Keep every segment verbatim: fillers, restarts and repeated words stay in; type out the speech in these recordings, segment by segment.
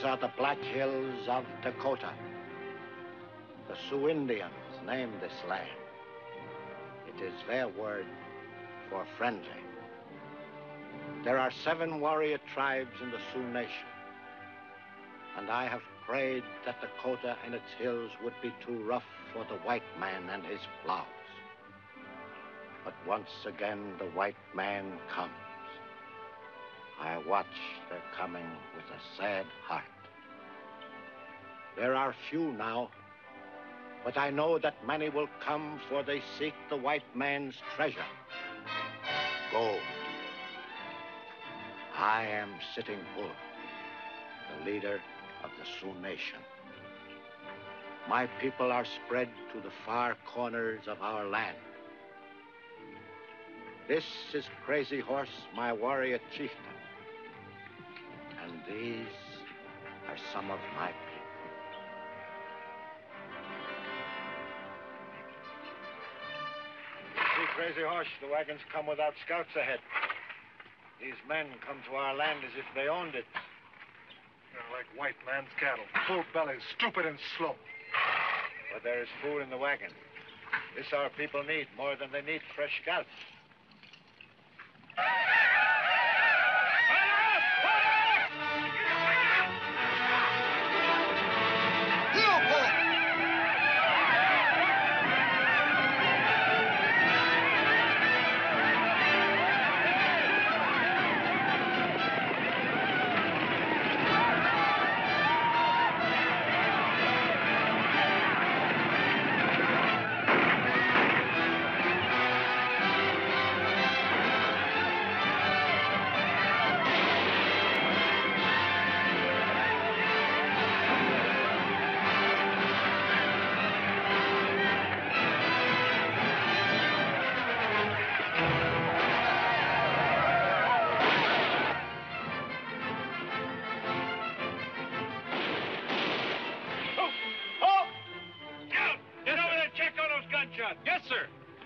These are the Black Hills of Dakota. The Sioux Indians name this land. It is their word for friendly. There are seven warrior tribes in the Sioux Nation, and I have prayed that Dakota and its hills would be too rough for the white man and his plows. But once again, the white man comes. I watch their coming with a sad heart. There are few now, but I know that many will come, for they seek the white man's treasure, gold. I am Sitting Bull, the leader of the Sioux Nation. My people are spread to the far corners of our land. This is Crazy Horse, my warrior chieftain. And these are some of my people. See, Crazy Horse, the wagons come without scouts ahead. These men come to our land as if they owned it. They're like white man's cattle, full bellies, stupid and slow. But there is food in the wagon. This our people need more than they need fresh scouts. Yes, sir.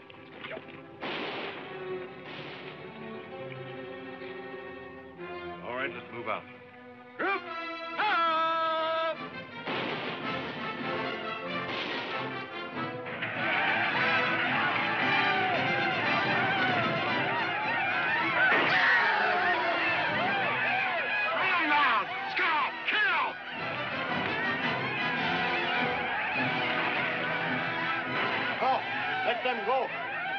All right, let's move out. Group up! Fire loud! Scout! Kill! Go! Let them go!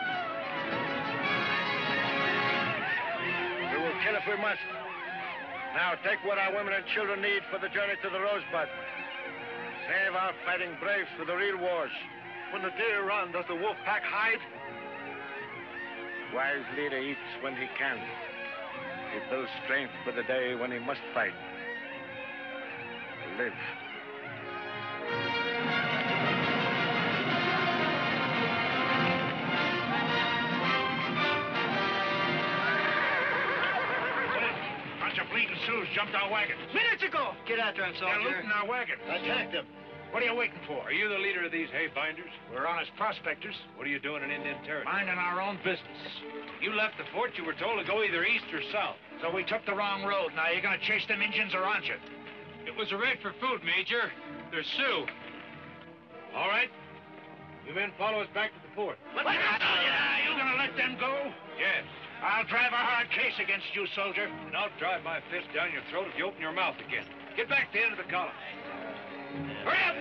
We will kill if we must. Now, take what our women and children need for the journey to the Rosebud. Save our fighting braves for the real wars. When the deer run, does the wolf pack hide? Wise leader eats when he can. He builds strength for the day when he must fight. To live. Bunch of bleeding Sioux jumped our wagon. Minutes ago! Get after him, soldier. They're looting our wagon. Attack them. What are you waiting for? Are you the leader of these hay binders? We're honest prospectors. What are you doing in Indian territory? Minding our own business. You left the fort, you were told to go either east or south. So we took the wrong road. Now, you gonna chase them Indians or aren't you? It was a raid for food, Major. They're Sioux. All right. You men follow us back to the fort. What? What? Yeah, you gonna let them go? Yes. I'll drive a hard case against you, soldier. And I'll drive my fist down your throat if you open your mouth again. Get back to the end of the column. Hurry up!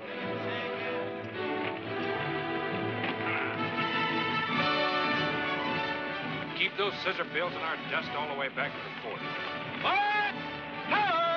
Keep those scissor bills in our dust all the way back to the fort. What? Help!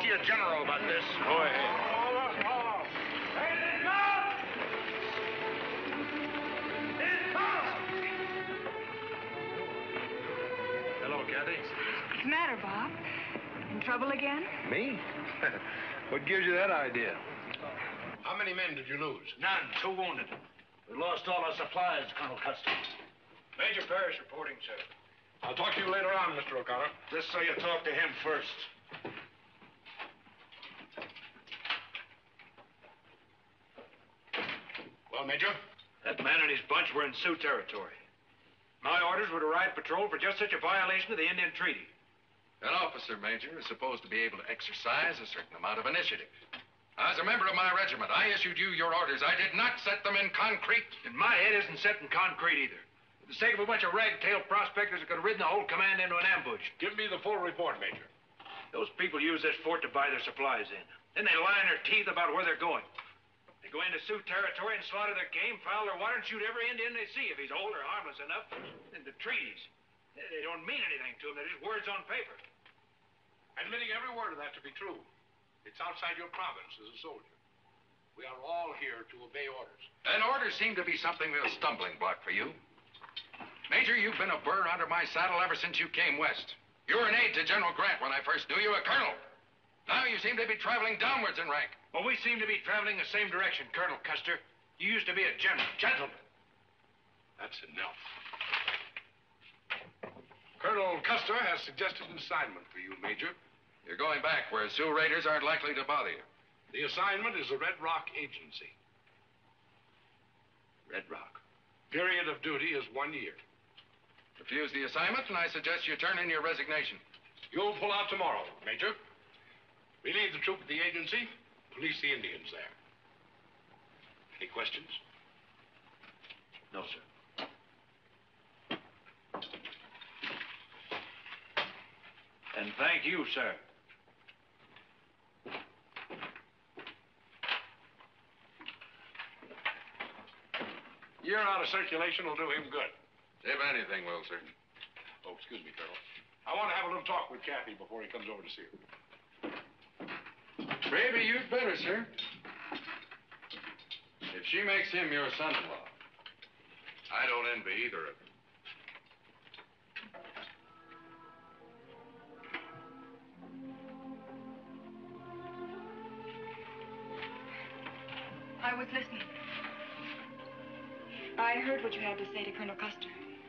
you general about this. Go ahead. Hello, Kathy. What's the matter, Bob? In trouble again? Me? What gives you that idea? How many men did you lose? None. Two wounded. We lost all our supplies, Colonel Custer. Major Parrish reporting, sir. I'll talk to you later on, Mister O'Connor. Just so you talk to him first. Well, Major? That man and his bunch were in Sioux territory. My orders were to ride patrol for just such a violation of the Indian Treaty. An officer, Major, is supposed to be able to exercise a certain amount of initiative. As a member of my regiment, I issued you your orders. I did not set them in concrete. And my head isn't set in concrete either. For the sake of a bunch of ragtail prospectors that could have ridden the whole command into an ambush. Give me the full report, Major. Those people use this fort to buy their supplies in. Then they lie in their teeth about where they're going. They go into Sioux territory and slaughter their game, foul their water, and shoot every Indian they see if he's old or harmless enough. And the treaties, they don't mean anything to them. They're just words on paper. Admitting every word of that to be true, it's outside your province as a soldier. We are all here to obey orders. And orders seem to be something of a stumbling block for you. Major, you've been a burr under my saddle ever since you came west. You were an aide to General Grant when I first knew you, a colonel. Now you seem to be traveling downwards in rank. Well, we seem to be traveling the same direction, Colonel Custer. You used to be a general, gentleman. That's enough. Colonel Custer has suggested an assignment for you, Major. You're going back where Sioux raiders aren't likely to bother you. The assignment is a Red Rock agency. Red Rock. Period of duty is one year. Refuse the assignment, and I suggest you turn in your resignation. You'll pull out tomorrow, Major. Relieve the troop at the agency, police the Indians there. Any questions? No, sir. And thank you, sir. Year out of circulation will do him good. If anything will, sir. Oh, excuse me, Colonel. I want to have a little talk with Kathy before he comes over to see her. Maybe you'd better, sir. If she makes him your son-in-law, I don't envy either of them. I was listening. I heard what you had to say to Colonel Custer.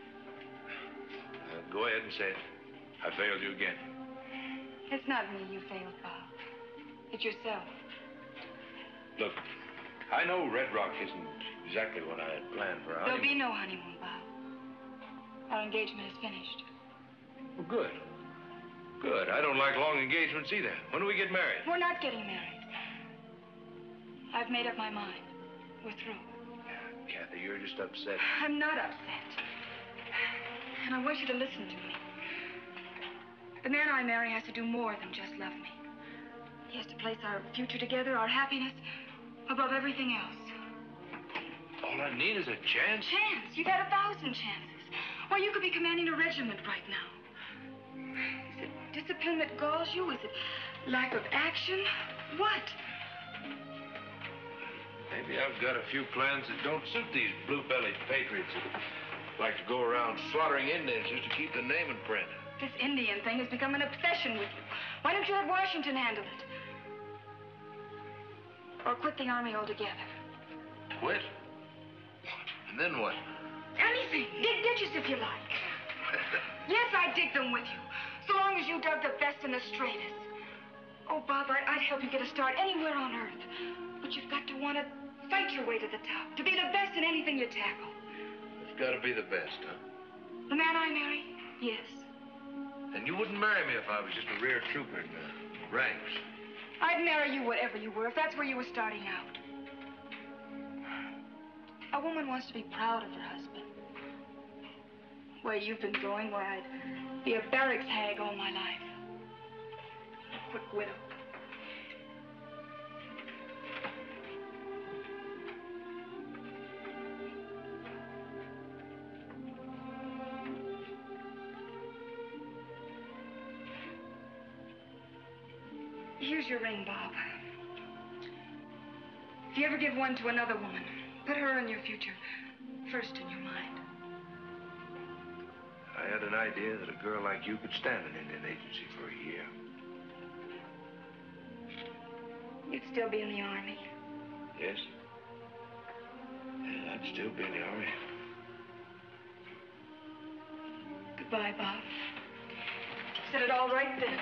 Uh, go ahead and say it. I failed you again. It's not me you failed, Bob. It's yourself. Look, I know Red Rock isn't exactly what I had planned for our There'll be honeymoon. no honeymoon, Bob. Our engagement is finished. Well, good. Good. I don't like long engagements either. When do we get married? We're not getting married. I've made up my mind. We're through. Kathy, you're just upset. I'm not upset. And I want you to listen to me. The man I marry has to do more than just love me. He has to place our future together, our happiness, above everything else. All I need is a chance. Chance? You've had a thousand chances. Why, you could be commanding a regiment right now. Is it discipline that galls you? Is it lack of action? What? Maybe I've got a few plans that don't suit these blue-bellied patriots that like to go around slaughtering Indians just to keep the name in print. This Indian thing has become an obsession with you. Why don't you let Washington handle it? Or quit the Army altogether? Quit? And then what? Anything. Dig ditches if you like. Yes, I'd dig them with you. So long as you dug the best and the straightest. Oh, Bob, I, I'd help you get a start anywhere on Earth. But you've got to want to fight your way to the top. To be the best in anything you tackle. It's got to be the best, huh? The man I marry? Yes. And you wouldn't marry me if I was just a rear trooper in the ranks. I'd marry you whatever you were, if that's where you were starting out. A woman wants to be proud of her husband. Where you've been going, where I'd be a barracks hag all my life. A quick widow. You Here's your ring, Bob. If you ever give one to another woman, put her in your future first in your mind. I had an idea that a girl like you could stand an Indian agency for a year. You'd still be in the Army. Yes? And I'd still be in the Army. Goodbye, Bob. Said it all right then.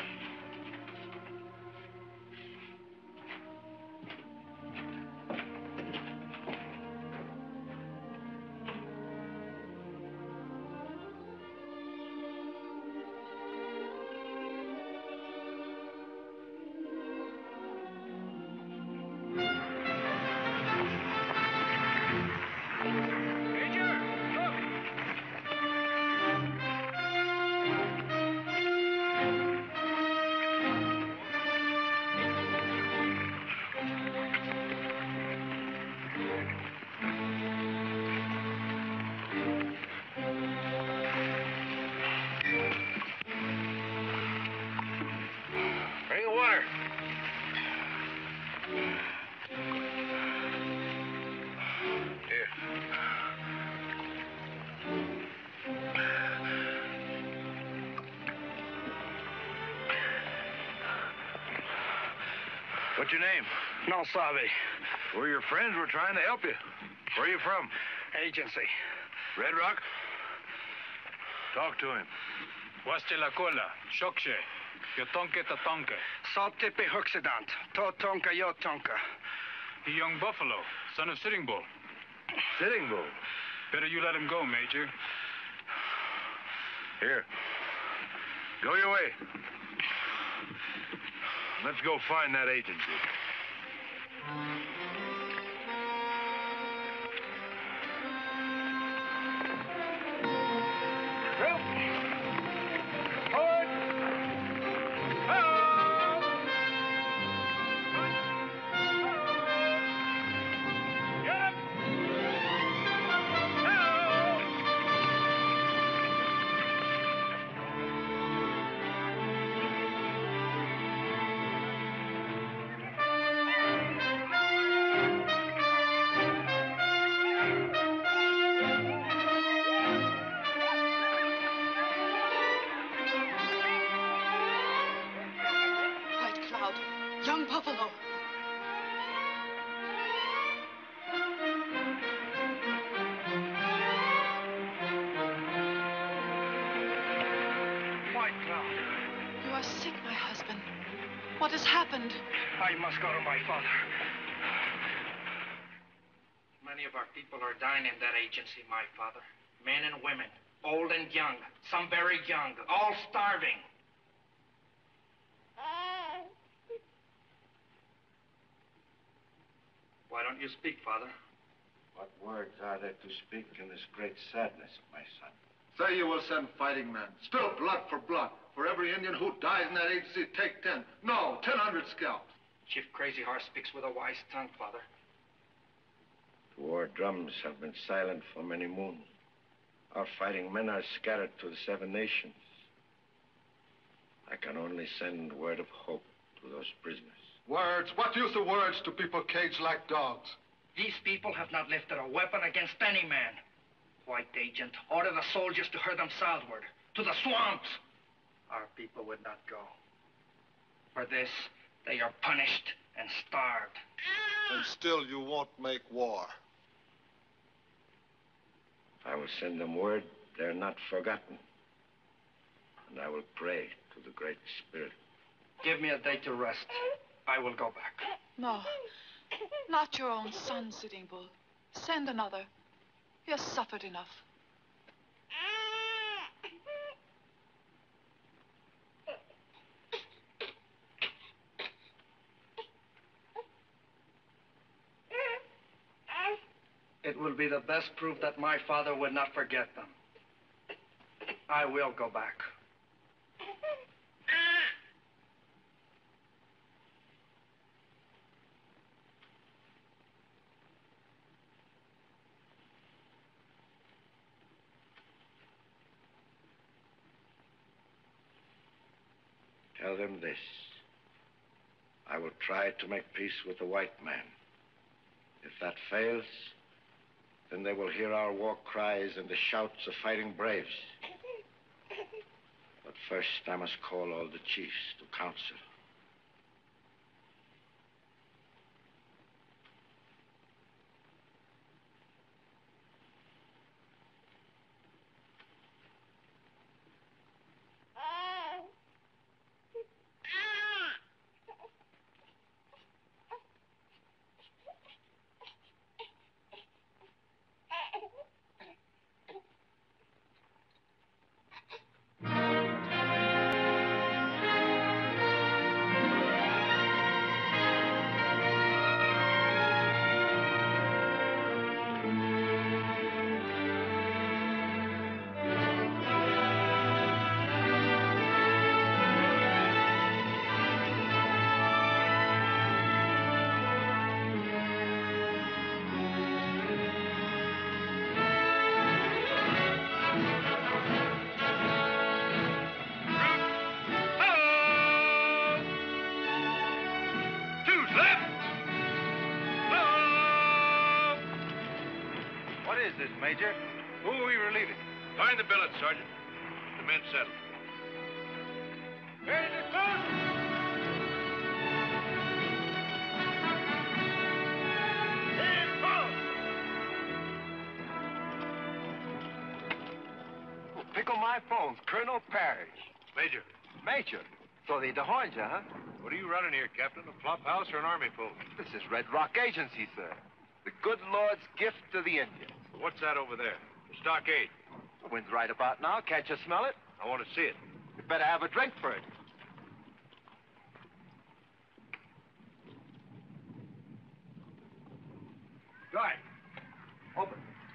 What's your name? No sabe. We're your friends. We're trying to help you. Where are you from? Agency. Red Rock? Talk to him. Waste la cola, shokshe, yotonke tatonke. Saltipi huxidant. To tonka yo tonka. The young buffalo, son of Sitting Bull. Sitting Bull? Better you let him go, Major. Here. Go your way. Let's go find that agency. Young buffalo. White Cloud. You are sick, my husband. What has happened? I must go to my father. Many of our people are dying in that agency, my father. Men and women, old and young, some very young, all starving. Why don't you speak, Father? What words are there to speak in this great sadness, my son? Say you will send fighting men. Spill blood for blood. For every Indian who dies in that agency, take ten. No, ten hundred scalps. Chief Crazy Horse speaks with a wise tongue, Father. The war drums have been silent for many moons. Our fighting men are scattered to the seven nations. I can only send word of hope to those prisoners. Words? What use of words to people caged like dogs? These people have not lifted a weapon against any man. White agent, order the soldiers to herd them southward, to the swamps. Our people would not go. For this, they are punished and starved. And still you won't make war. I will send them word they're not forgotten. And I will pray to the Great Spirit. Give me a day to rest. I will go back. No, not your own son, Sitting Bull. Send another. He has suffered enough. It will be the best proof that my father would not forget them. I will go back. Tell them this. I will try to make peace with the white man. If that fails, then they will hear our war cries and the shouts of fighting braves. But first, I must call all the chiefs to council. Major. Who are we relieving? Find the billets, Sergeant. The men settled. Ready to close! Pick on my phones, Colonel Parrish. Major. Major? So they dehorned you, huh? What are you running here, Captain? A flop house or an army post? This is Red Rock Agency, sir. The good Lord's gift to the Indians. What's that over there? The stockade. The wind's right about now. Can't you smell it? I want to see it. You better have a drink for it. Guy, open.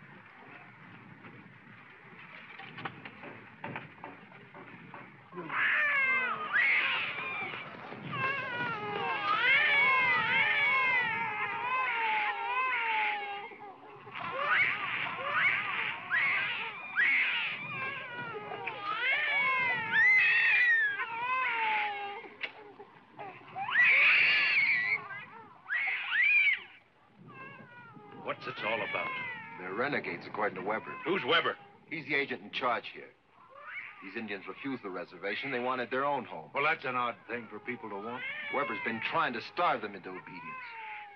What's it all about? They're renegades, according to Weber. Who's Weber? He's the agent in charge here. These Indians refused the reservation. They wanted their own home. Well, that's an odd thing for people to want. Weber's been trying to starve them into obedience.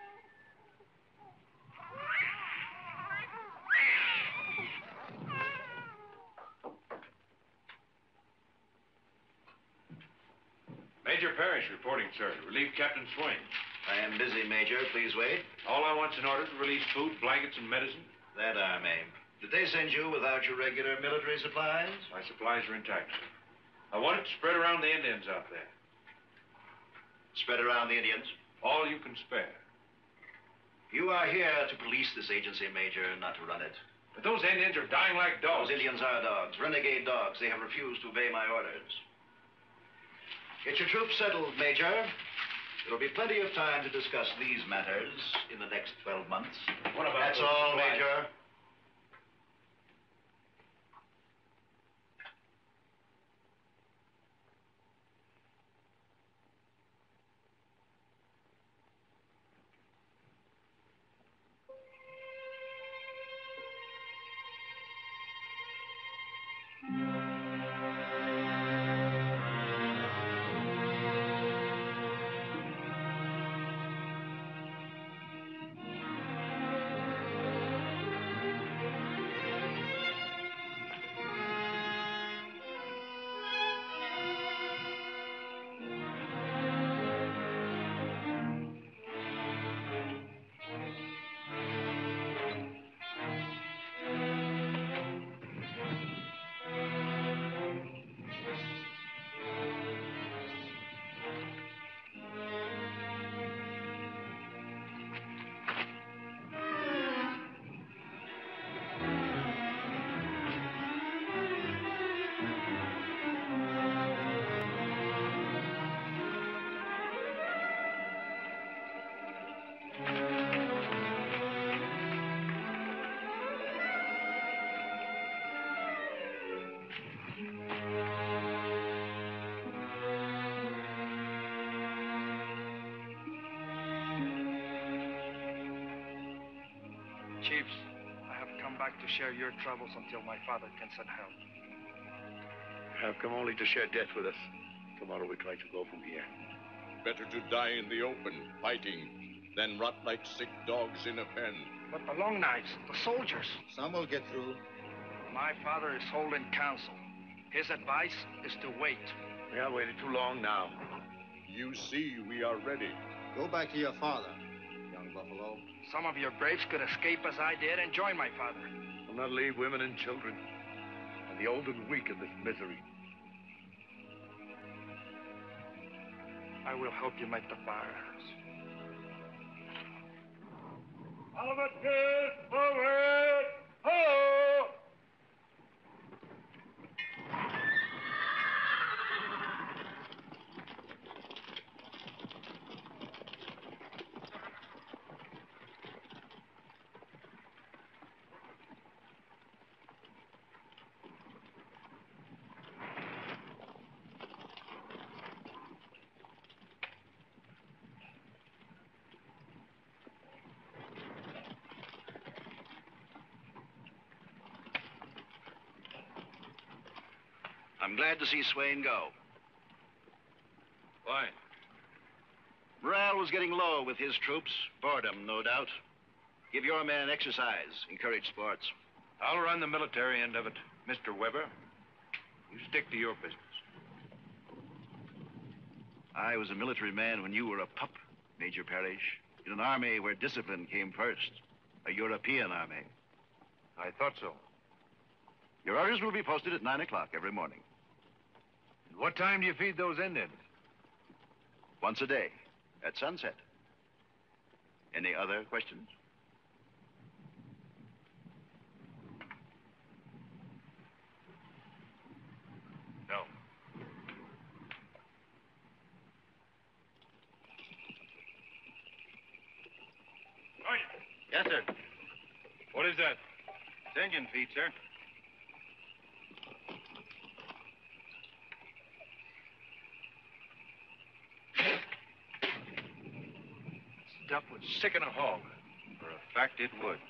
Major Parrish reporting, sir. Relieve Captain Swain. I am busy, Major. Please wait. All I want's an order to release food, blankets, and medicine. That I may. Did they send you without your regular military supplies? My supplies are intact, sir. I want it spread around the Indians out there. Spread around the Indians? All you can spare. You are here to police this agency, Major, not to run it. But those Indians are dying like dogs. Those Indians are dogs, renegade dogs. They have refused to obey my orders. Get your troops settled, Major. There'll be plenty of time to discuss these matters in the next twelve months. What about That's those all, supplies? Major. chiefs. I have come back to share your troubles until my father can send help. I have come only to share death with us. Tomorrow we try to go from here. Better to die in the open, fighting, than rot like sick dogs in a pen. But the long knives, the soldiers. Some will get through. My father is holding council. His advice is to wait. We have waited too long now. You see, we are ready. Go back to your father, young buffalo. Some of your braves could escape as I did and join my father. Will not leave women and children, and the old and weak in this misery. I will help you make the fires. Oliver, forward! Ho! I'm glad to see Swain go. Why? Morale was getting low with his troops. Boredom, no doubt. Give your men exercise. Encourage sports. I'll run the military end of it. Mister Weber, you stick to your business. I was a military man when you were a pup, Major Parrish, in an army where discipline came first. A European army. I thought so. Your orders will be posted at nine o'clock every morning. And what time do you feed those Indians? Once a day, at sunset. Any other questions? No. Yes, sir. What is that? It's Indian feet, sir. Stuff would sicken a hog. For a fact, it would.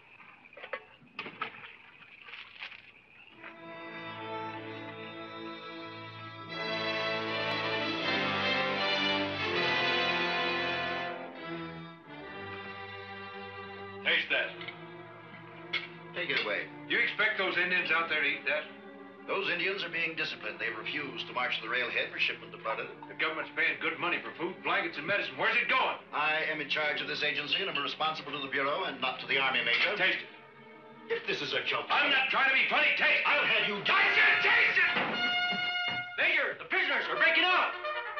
Taste that. Take it away. Do you expect those Indians out there to eat that? Those Indians are being disciplined. They've refused to march to the railhead for shipment to Florida. The government's paying good money for food, blankets, and medicine. Where's it going? I am in charge of this agency, and I'm responsible to the Bureau and not to the Army, Major. Taste it. If this is a joke... I'm not trying to be funny. Taste it. I'll have you... I said taste it! Major, the prisoners are breaking out.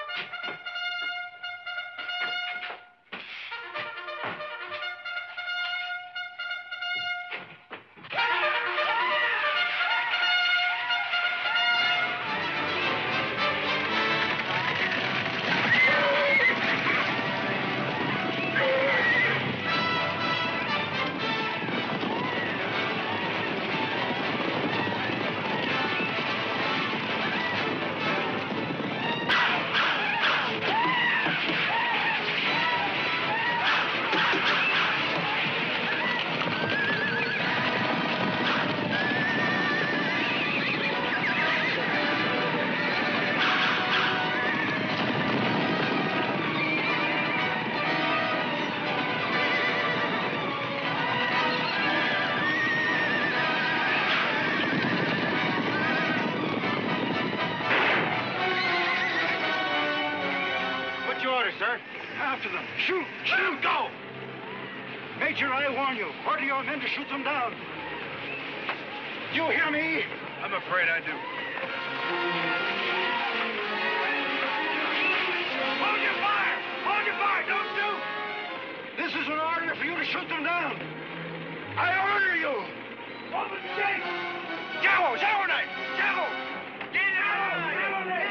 After them. Shoot! Shoot! Go! Major, I warn you. Order your men to shoot them down. You hear me? I'm afraid I do. Hold your fire! Hold your fire! Don't shoot! This is an order for you to shoot them down. I order you. Open chase! Javo! Javo knife! Javo! Get out! Javo knife!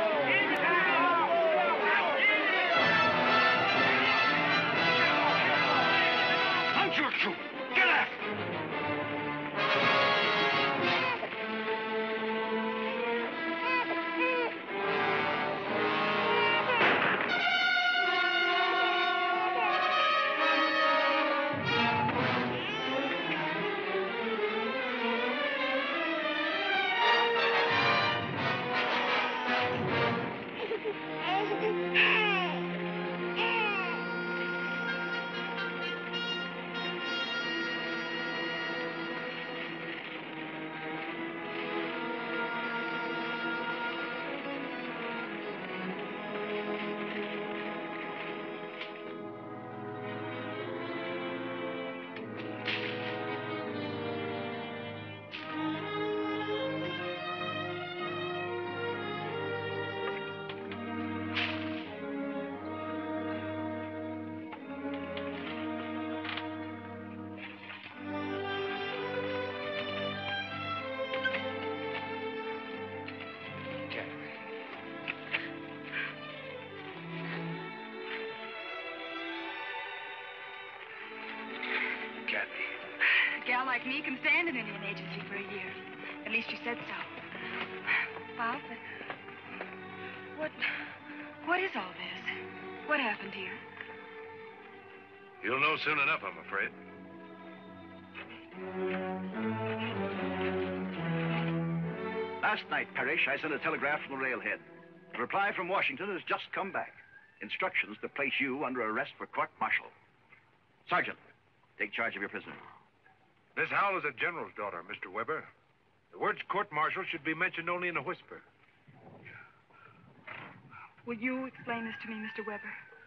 Your troop. Get after them. A gal like me can stand an Indian agency for a year. At least you said so. Bob, what... what is all this? What happened here? You'll know soon enough, I'm afraid. Last night, Parrish, I sent a telegraph from the railhead. The reply from Washington has just come back. Instructions to place you under arrest for court-martial. Sergeant, take charge of your prisoner. Miss Howell is a general's daughter, Mister Weber. The words court-martial should be mentioned only in a whisper. Will you explain this to me, Mister Weber?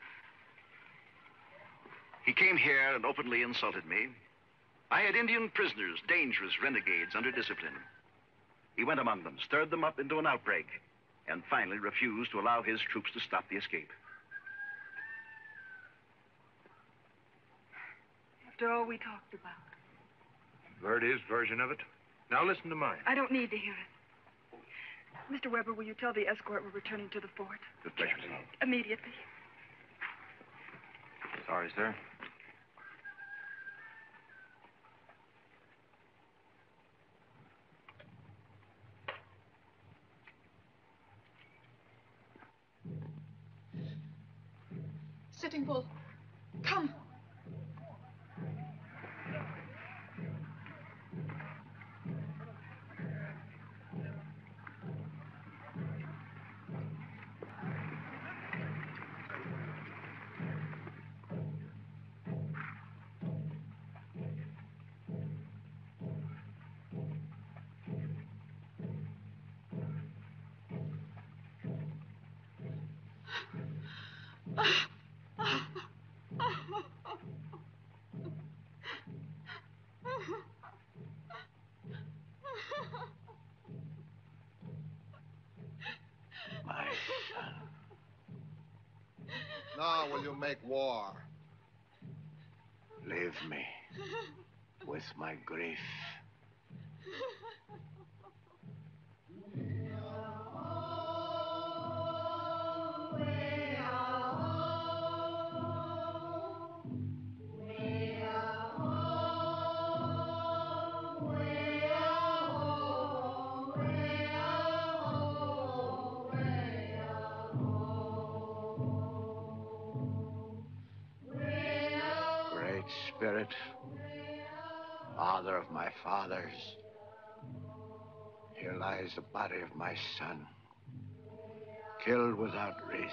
He came here and openly insulted me. I had Indian prisoners, dangerous renegades under discipline. He went among them, stirred them up into an outbreak, and finally refused to allow his troops to stop the escape. After all we talked about. You've heard his version of it. Now listen to mine. I don't need to hear it. Mister Weber, will you tell the escort we're returning to the fort? With pleasure, sir. Immediately. Sorry, sir. Sitting Bull, come. My son. Now will you make war? Leave me with my grief. Spirit, father of my fathers, here lies the body of my son, killed without reason.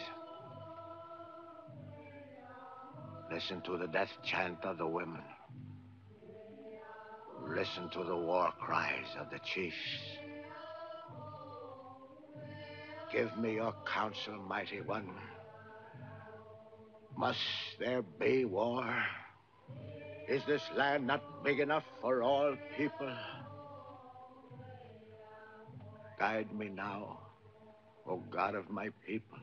Listen to the death chant of the women. Listen to the war cries of the chiefs. Give me your counsel, mighty one. Must there be war? Is this land not big enough for all people? Guide me now, O God of my people.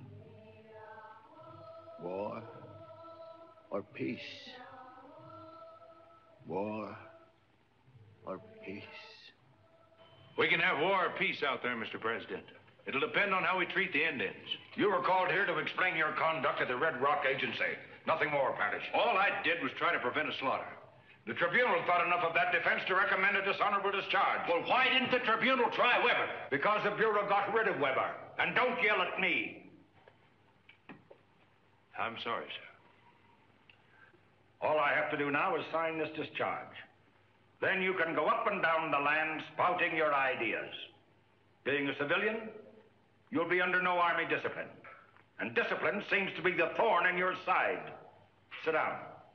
War or peace? War or peace? We can have war or peace out there, Mister President. It'll depend on how we treat the Indians. You were called here to explain your conduct at the Red Rock Agency. Nothing more, Parrish. All I did was try to prevent a slaughter. The tribunal thought enough of that defense to recommend a dishonorable discharge. Well, why didn't the tribunal try Weber? Because the Bureau got rid of Weber. And don't yell at me. I'm sorry, sir. All I have to do now is sign this discharge. Then you can go up and down the land spouting your ideas. Being a civilian, you'll be under no army discipline. And discipline seems to be the thorn in your side. Sit down.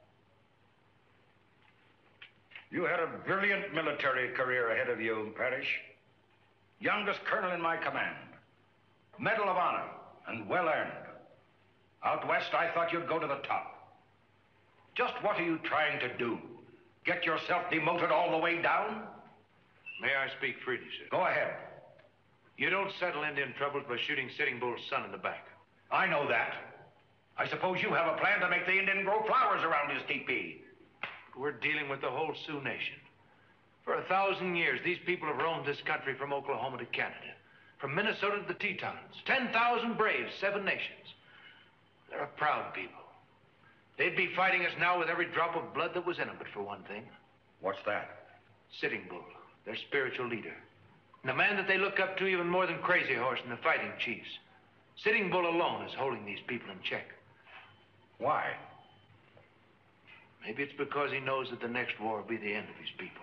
You had a brilliant military career ahead of you, Parrish. Youngest colonel in my command. Medal of Honor, and well earned. Out west, I thought you'd go to the top. Just what are you trying to do? Get yourself demoted all the way down? May I speak freely, sir? Go ahead. You don't settle Indian troubles by shooting Sitting Bull's son in the back. I know that. I suppose you have a plan to make the Indian grow flowers around his teepee. We're dealing with the whole Sioux Nation. For a thousand years, these people have roamed this country from Oklahoma to Canada, from Minnesota to the Tetons. Ten thousand braves, seven nations. They're a proud people. They'd be fighting us now with every drop of blood that was in them, but for one thing. What's that? Sitting Bull, their spiritual leader. And the man that they look up to even more than Crazy Horse and the fighting chiefs. Sitting Bull alone is holding these people in check. Why? Maybe it's because he knows that the next war will be the end of his people.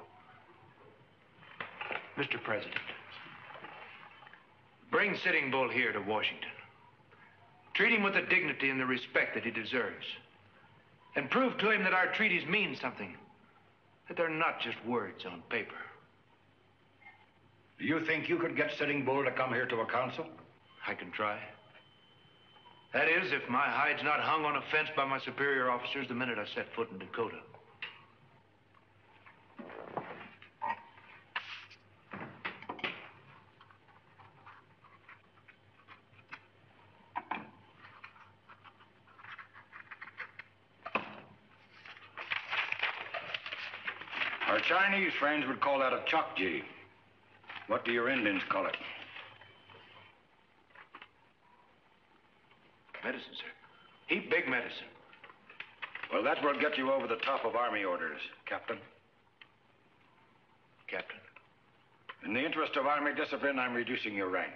Mister President, bring Sitting Bull here to Washington. Treat him with the dignity and the respect that he deserves. And prove to him that our treaties mean something. That they're not just words on paper. Do you think you could get Sitting Bull to come here to a council? I can try. That is, if my hide's not hung on a fence by my superior officers the minute I set foot in Dakota. Our Chinese friends would call that a chokji. What do your Indians call it? Medicine, sir. Heap big medicine. Well, that will get you over the top of Army orders, Captain. Captain. In the interest of Army discipline, I'm reducing your rank.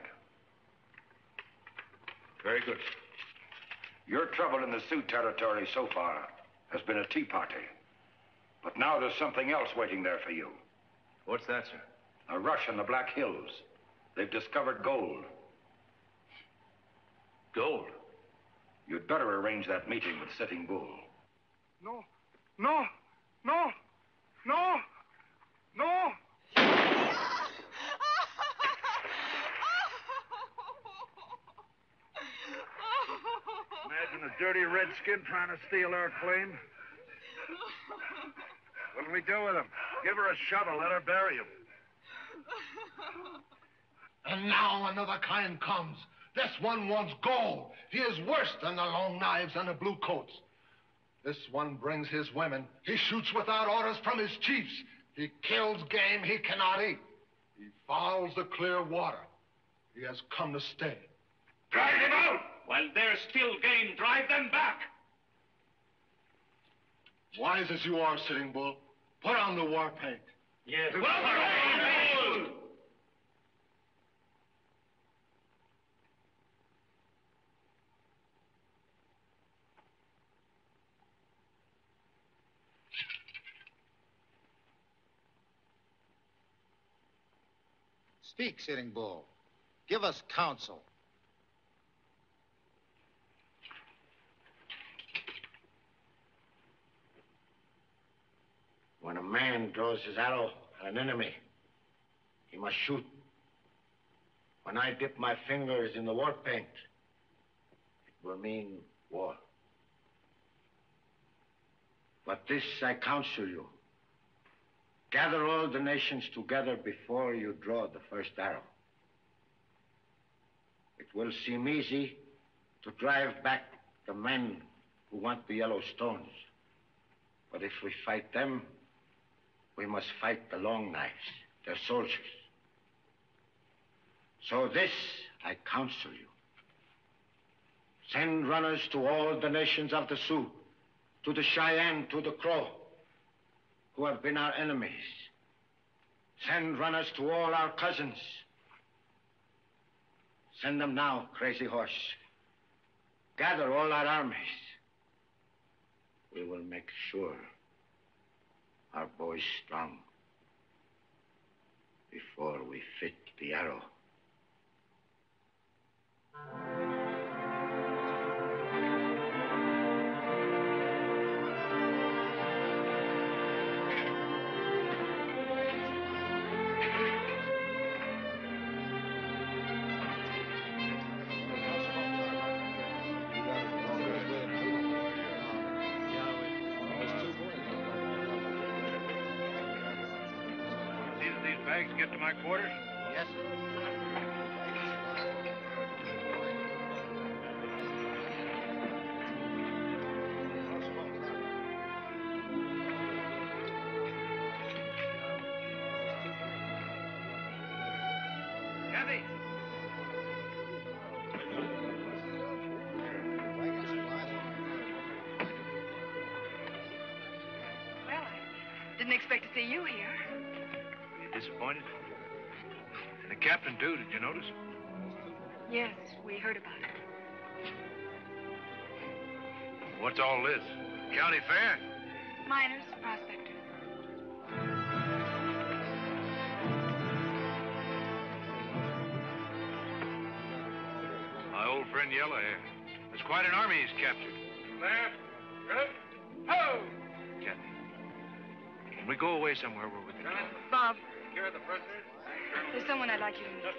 Very good. Your trouble in the Sioux territory so far has been a tea party. But now there's something else waiting there for you. What's that, sir? A rush in the Black Hills. They've discovered gold. Gold? You'd better arrange that meeting with Sitting Bull. No, no, no, no, no. Imagine a dirty redskin trying to steal our claim. What'll we do with him? Give her a shovel, let her bury him. And now another kind comes. This one wants gold. He is worse than the long knives and the blue coats. This one brings his women. He shoots without orders from his chiefs. He kills game he cannot eat. He fouls the clear water. He has come to stay. Drive them out! While there's still game, drive them back! Wise as you are, Sitting Bull, put on the war paint. Yes. Speak, Sitting Bull. Give us counsel. When a man draws his arrow at an enemy, he must shoot. When I dip my fingers in the war paint, it will mean war. But this I counsel you. Gather all the nations together before you draw the first arrow. It will seem easy to drive back the men who want the yellow stones. But if we fight them, we must fight the long knives, their soldiers. So this I counsel you. Send runners to all the nations of the Sioux, to the Cheyenne, to the Crow, who have been our enemies. Send runners to all our cousins. Send them now, Crazy Horse. Gather all our armies. We will make sure our boys strong before we fit the arrow. Bags get to my quarters? Yes, Kathy! Well, I didn't expect to see you here. disappointed. And the captain, too, did you notice? Yes, we heard about it. What's all this? County fair? Miners, prospectors. My old friend Yellowhair. There's quite an army he's captured. Left, right, ho! Captain, can we go away somewhere where we can talk? Bob, Here are the prisoners. there's someone I'd like you to meet.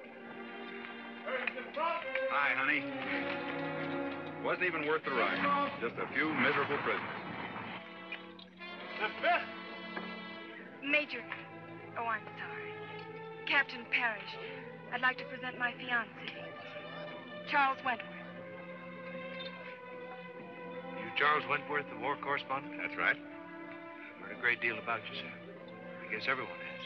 Hi, honey. Wasn't even worth the ride. Just a few miserable prisoners. The fifth. Major. Oh, I'm sorry. Captain Parrish. I'd like to present my fiancé, Charles Wentworth. You Charles Wentworth, the war correspondent? That's right. I've heard a great deal about you, sir. I guess everyone has.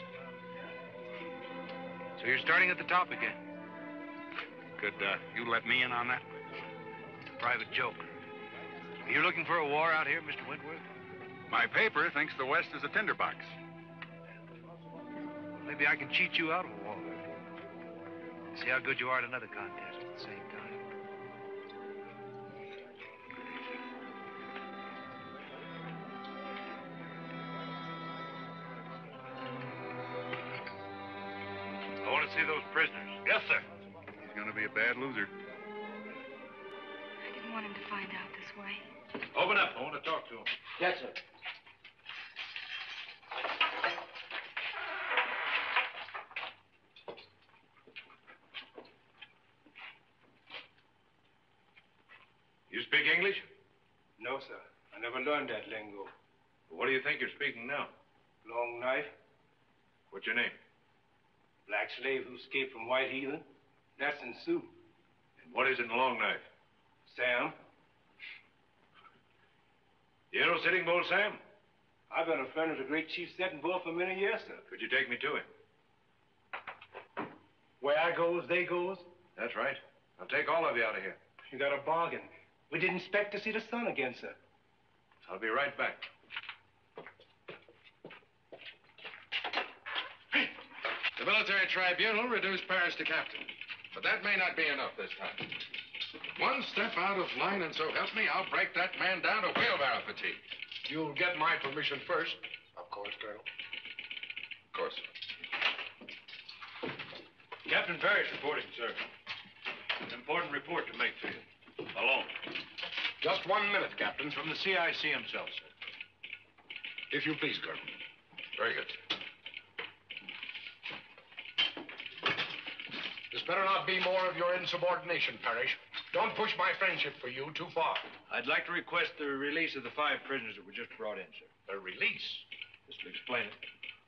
So you're starting at the top again. Could uh, you let me in on that? It's a private joke. Are you looking for a war out here, Mister Wentworth? My paper thinks the West is a tinderbox. Maybe I can cheat you out of a war. See how good you are at another contest at the same time. I want to see those prisoners. Yes, sir. He's going to be a bad loser. I didn't want him to find out this way. Open up. I want to talk to him. Yes, sir. You speak English? No, sir. I never learned that lingo. What do you think you're speaking now? Long knife, What's your name? black slave who escaped from white heathen. That's in Sioux. And what is it in a long knife? Sam, You know Sitting Bull Sam? I've been a friend of the great Chief Sitting Bull for many years, sir. Could you take me to him? Where I goes, they goes. That's right. I'll take all of you out of here. You got a bargain. We didn't expect to see the sun again, sir. I'll be right back. The military tribunal reduced Parrish to captain. But that may not be enough this time. One step out of line, and so help me, I'll break that man down to wheelbarrow fatigue. You'll get my permission first. Of course, Colonel. Of course. Captain Parrish reporting, sir. An important report to make to you. Alone. Just one minute, Captain. From the C I C himself, sir. If you please, Colonel. Very good. This better not be more of your insubordination, Parrish. Don't push my friendship for you too far. I'd like to request the release of the five prisoners that were just brought in, sir. A release? Just to explain it.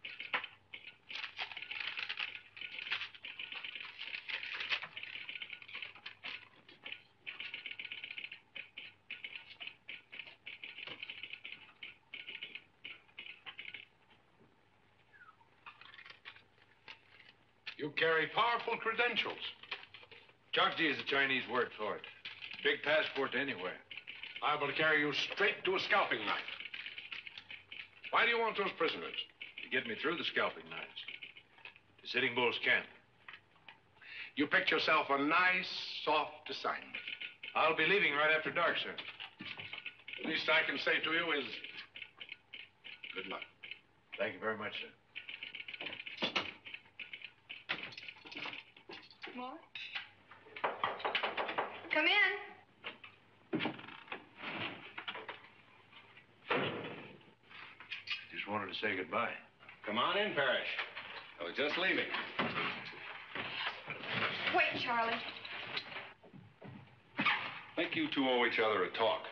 You carry powerful credentials. Chokji is a Chinese word for it. Big passport to anywhere. Liable to carry you straight to a scalping knife. Why do you want those prisoners? To get me through the scalping knives. To Sitting Bull's camp. You picked yourself a nice, soft assignment. I'll be leaving right after dark, sir. The least I can say to you is good luck. Thank you very much, sir. More? Come in. Just wanted to say goodbye. Come on in, Parrish. I was just leaving. Wait, Charlie. I think you two owe each other a talk.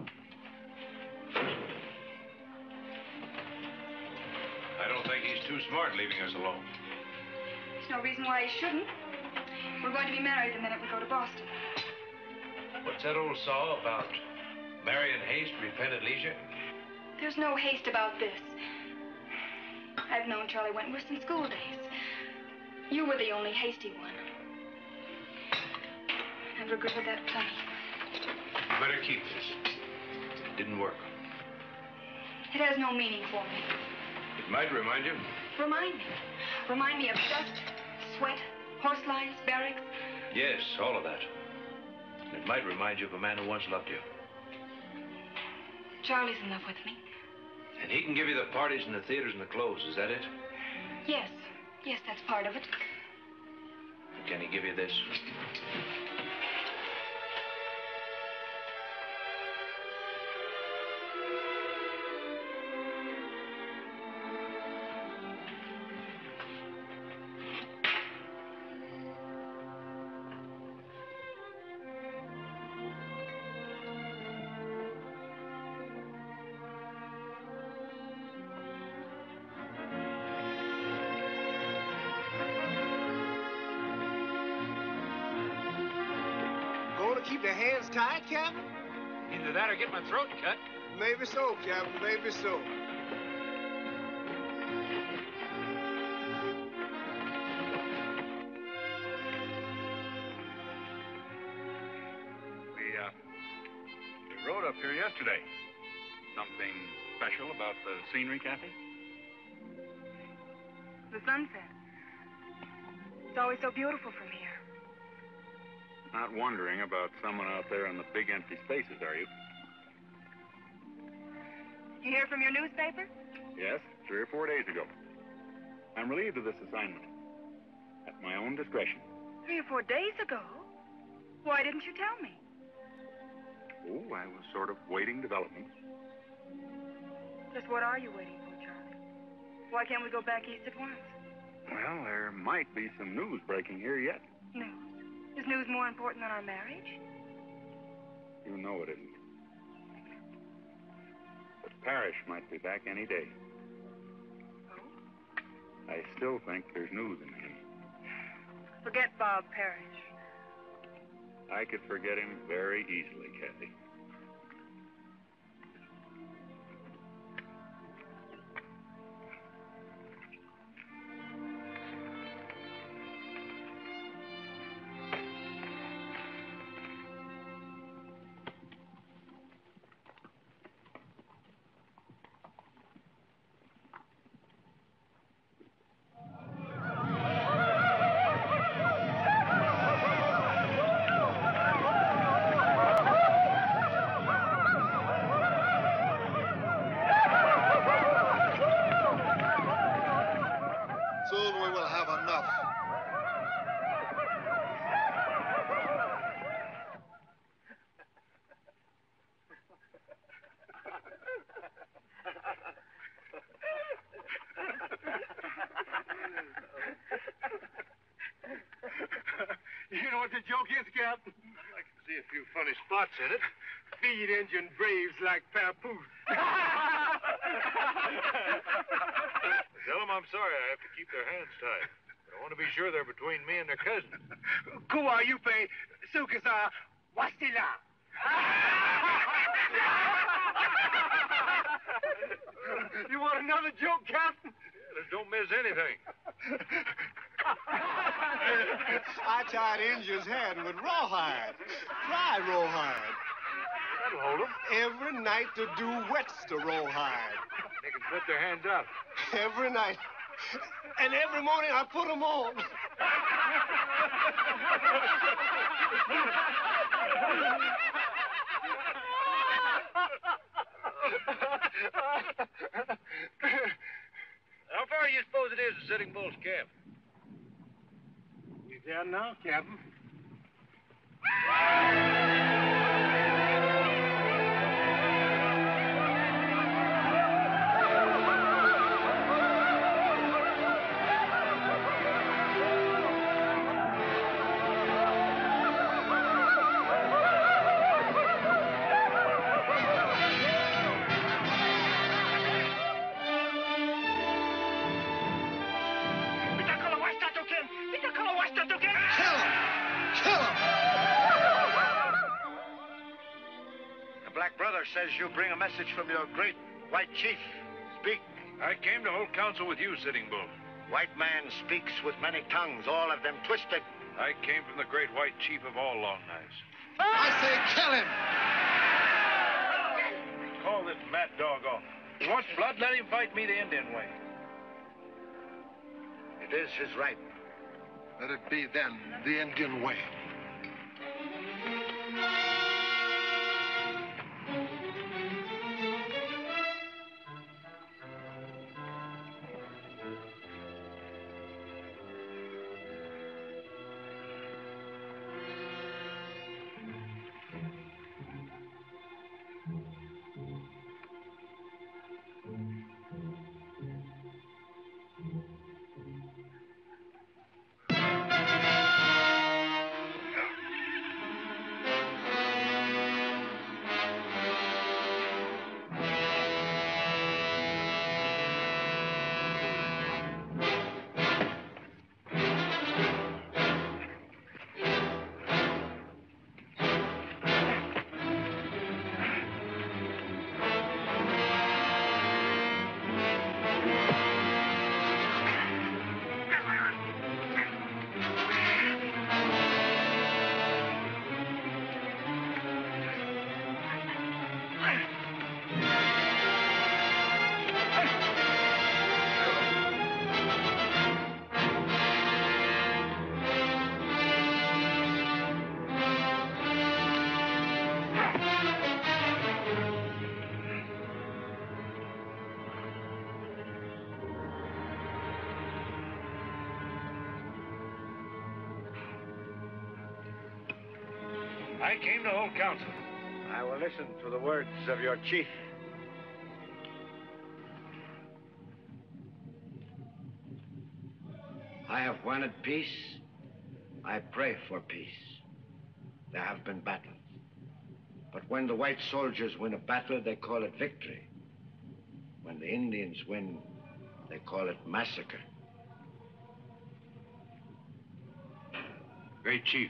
I don't think he's too smart leaving us alone. There's no reason why he shouldn't. We're going to be married the minute we go to Boston. What's that old saw about marry in haste, repent at leisure? There's no haste about this. I've known Charlie Wentworth since school days. You were the only hasty one. I've regretted that plenty. You better keep this. It didn't work. It has no meaning for me. It might remind you. Remind me. Remind me of dust, sweat, horse lines, barracks. Yes, all of that. And it might remind you of a man who once loved you. Charlie's in love with me. And he can give you the parties and the theaters and the clothes, is that it? Yes. Yes, that's part of it. Can he give you this? Keep the hands tied, Captain? Either that or get my throat cut. Maybe so, Captain, maybe so. We, uh, we rode up here yesterday. Something special about the scenery, Kathy? The sunset. It's always so beautiful from here. Not wondering about someone out there in the big empty spaces, are you? You hear from your newspaper? Yes, three or four days ago. I'm relieved of this assignment. At my own discretion. Three or four days ago? Why didn't you tell me? Oh, I was sort of waiting developments. Just what are you waiting for, Charlie? Why can't we go back east at once? Well, there might be some news breaking here yet. No. Is news more important than our marriage? You know it isn't. But Parrish might be back any day. Oh? I still think there's news in him. Forget Bob Parrish. I could forget him very easily, Kathy. You know what the joke is, Captain? I can see a few funny spots in it. Feed Indian braves like papoose. Tell them I'm sorry I have to keep their hands tied. But I want to be sure they're between me and their cousin. Kuwa Yupe, Sukasa, Wastila. You want another joke, Captain? Yeah, don't miss anything. I tied Injun's hand with rawhide. Dry rawhide. That'll hold them. Every night to do wets the rawhide. They can put their hands out. Every night. And every morning I put them on. How far do you suppose it is to Sitting Bull's camp? You there now, Captain? Says you bring a message from your great white chief. Speak. I came to hold counsel with you, Sitting Bull. White man speaks with many tongues, all of them twisted. I came from the great white chief of all Long Knives. I say kill him! Call this mad dog off. He wants blood, let him fight me the Indian way. is his right. Let it be then the Indian way. I came to hold counsel. I will listen to the words of your chief. I have wanted peace. I pray for peace. There have been battles. But when the white soldiers win a battle, they call it victory. When the Indians win, they call it massacre. Great chief,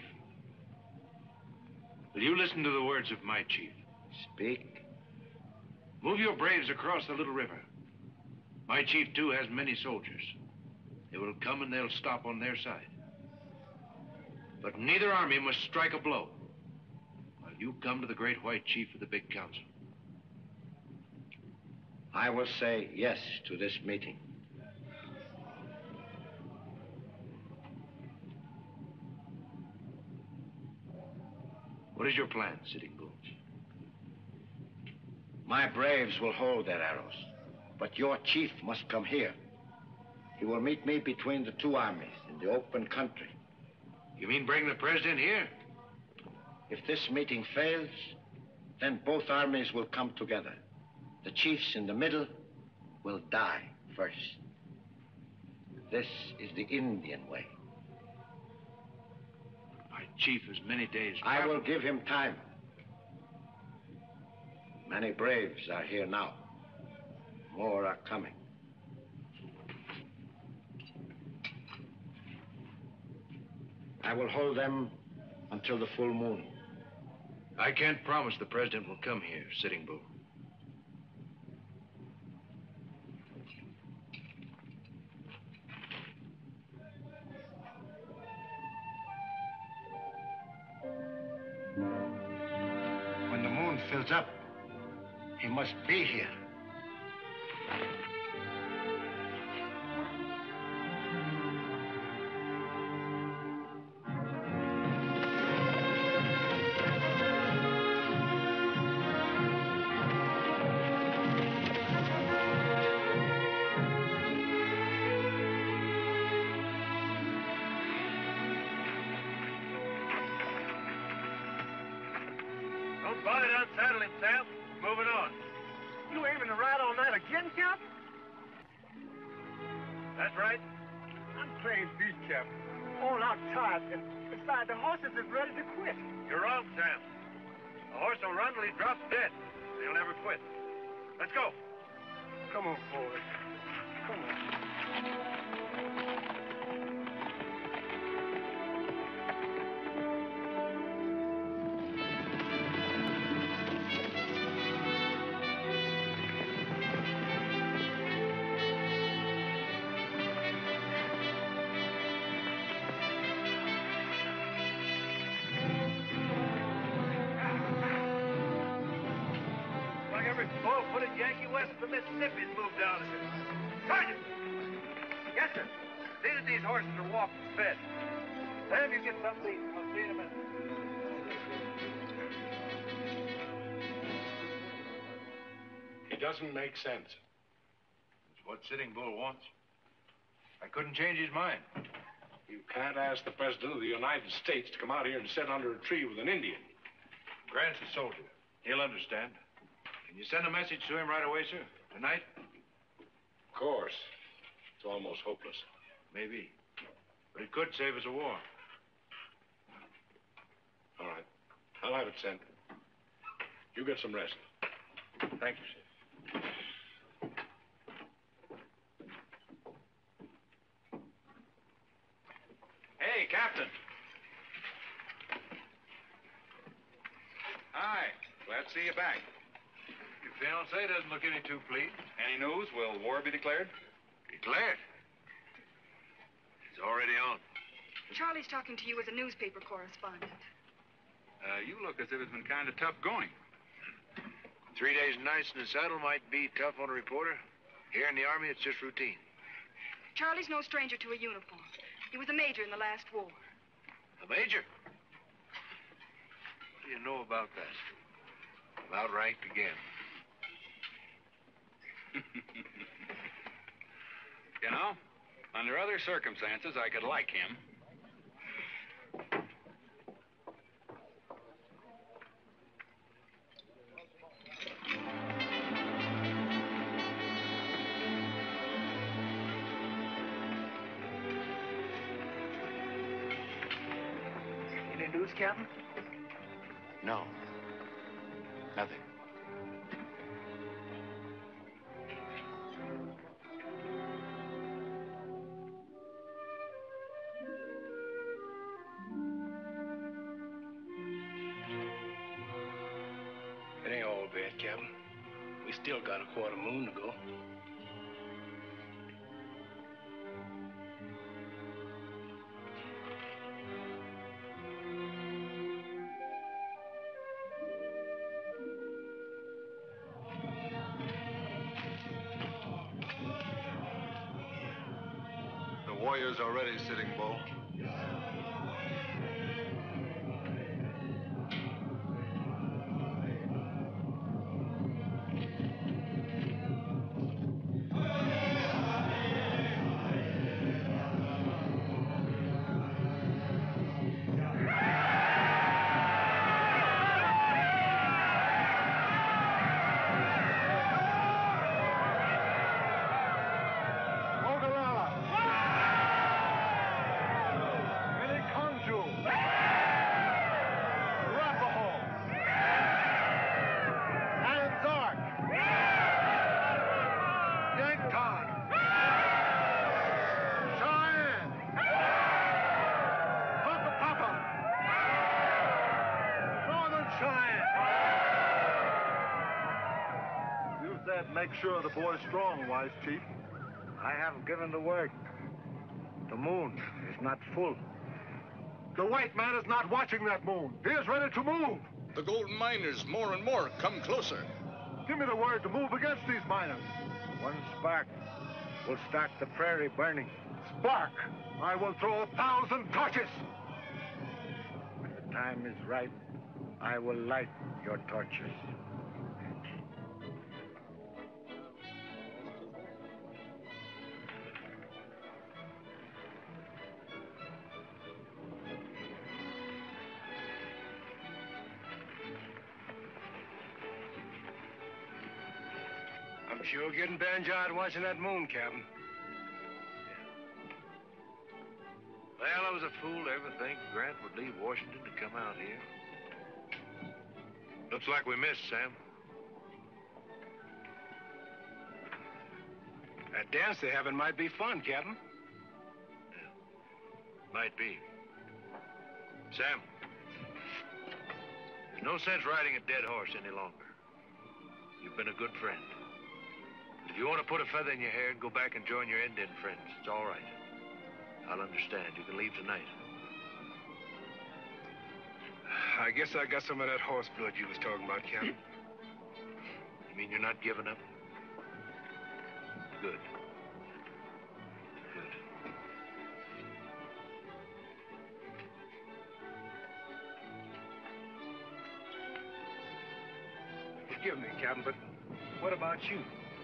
will you listen to the words of my chief? Speak. Move your braves across the little river. My chief, too, has many soldiers. They will come and they'll stop on their side. But neither army must strike a blow while you come to the great white chief of the big council. I will say yes to this meeting. What is your plan, Sitting Bull? My braves will hold their arrows, but your chief must come here. He will meet me between the two armies in the open country. You mean bring the president here? If this meeting fails, then both armies will come together. The chiefs in the middle will die first. This is the Indian way. My chief has many days. I will give him time. Many braves are here now. More are coming. I will hold them until the full moon. I can't promise the president will come here, Sitting Bull. When the moon fills up, he must be here. The horses is ready to quit. You're wrong, Sam. A horse will run till he drops dead. He'll never quit. Let's go. Come on, boys. Come on. Yankee west of the Mississippi's moved down here. Sergeant! Yes, sir. See that these horses are walked and fed. Sam, you get something to eat. I'll see you in a minute. It doesn't make sense. It's what Sitting Bull wants. I couldn't change his mind. You can't ask the President of the United States to come out here and sit under a tree with an Indian. Grant's a soldier. He'll understand. Can you send a message to him right away, sir? Tonight? Of course. It's almost hopeless. Maybe. But it could save us a war. All right. I'll have it sent. You get some rest. Thank you, sir. Hey, Captain. Hi. Glad to see you back. Your fiancée doesn't look any too pleased. Any news? Will war be declared? Declared? It's already on. Charlie's talking to you as a newspaper correspondent. Uh, you look as if it's been kind of tough going. Three days and nights in the saddle might be tough on a reporter. Here in the Army, it's just routine. Charlie's no stranger to a uniform. He was a major in the last war. A major? What do you know about that? I'm outranked again. You know, under other circumstances, I could like him. Any news, Captain? No. Nothing. It ain't all bad, Captain. We still got a quarter moon to go. The warriors are ready, Sitting Bull. Make sure the boy's strong, Wise Chief. I have given the word. The moon is not full. The white man is not watching that moon. He is ready to move. The gold miners, more and more, come closer. Give me the word to move against these miners. One spark will start the prairie burning. Spark! I will throw a thousand torches. When the time is right, I will light your torches. I'm sure getting banjoed watching that moon, Captain. Well, I was a fool to ever think Grant would leave Washington to come out here. Looks like we missed, Sam. That dance they're having might be fun, Captain. Yeah, might be. Sam, there's no sense riding a dead horse any longer. You've been a good friend. If you want to put a feather in your hair and go back and join your Indian friends, it's all right. I'll understand. You can leave tonight. I guess I got some of that horse blood you was talking about, Captain. You mean you're not giving up? Good. Good. forgive me, Captain, but what about you?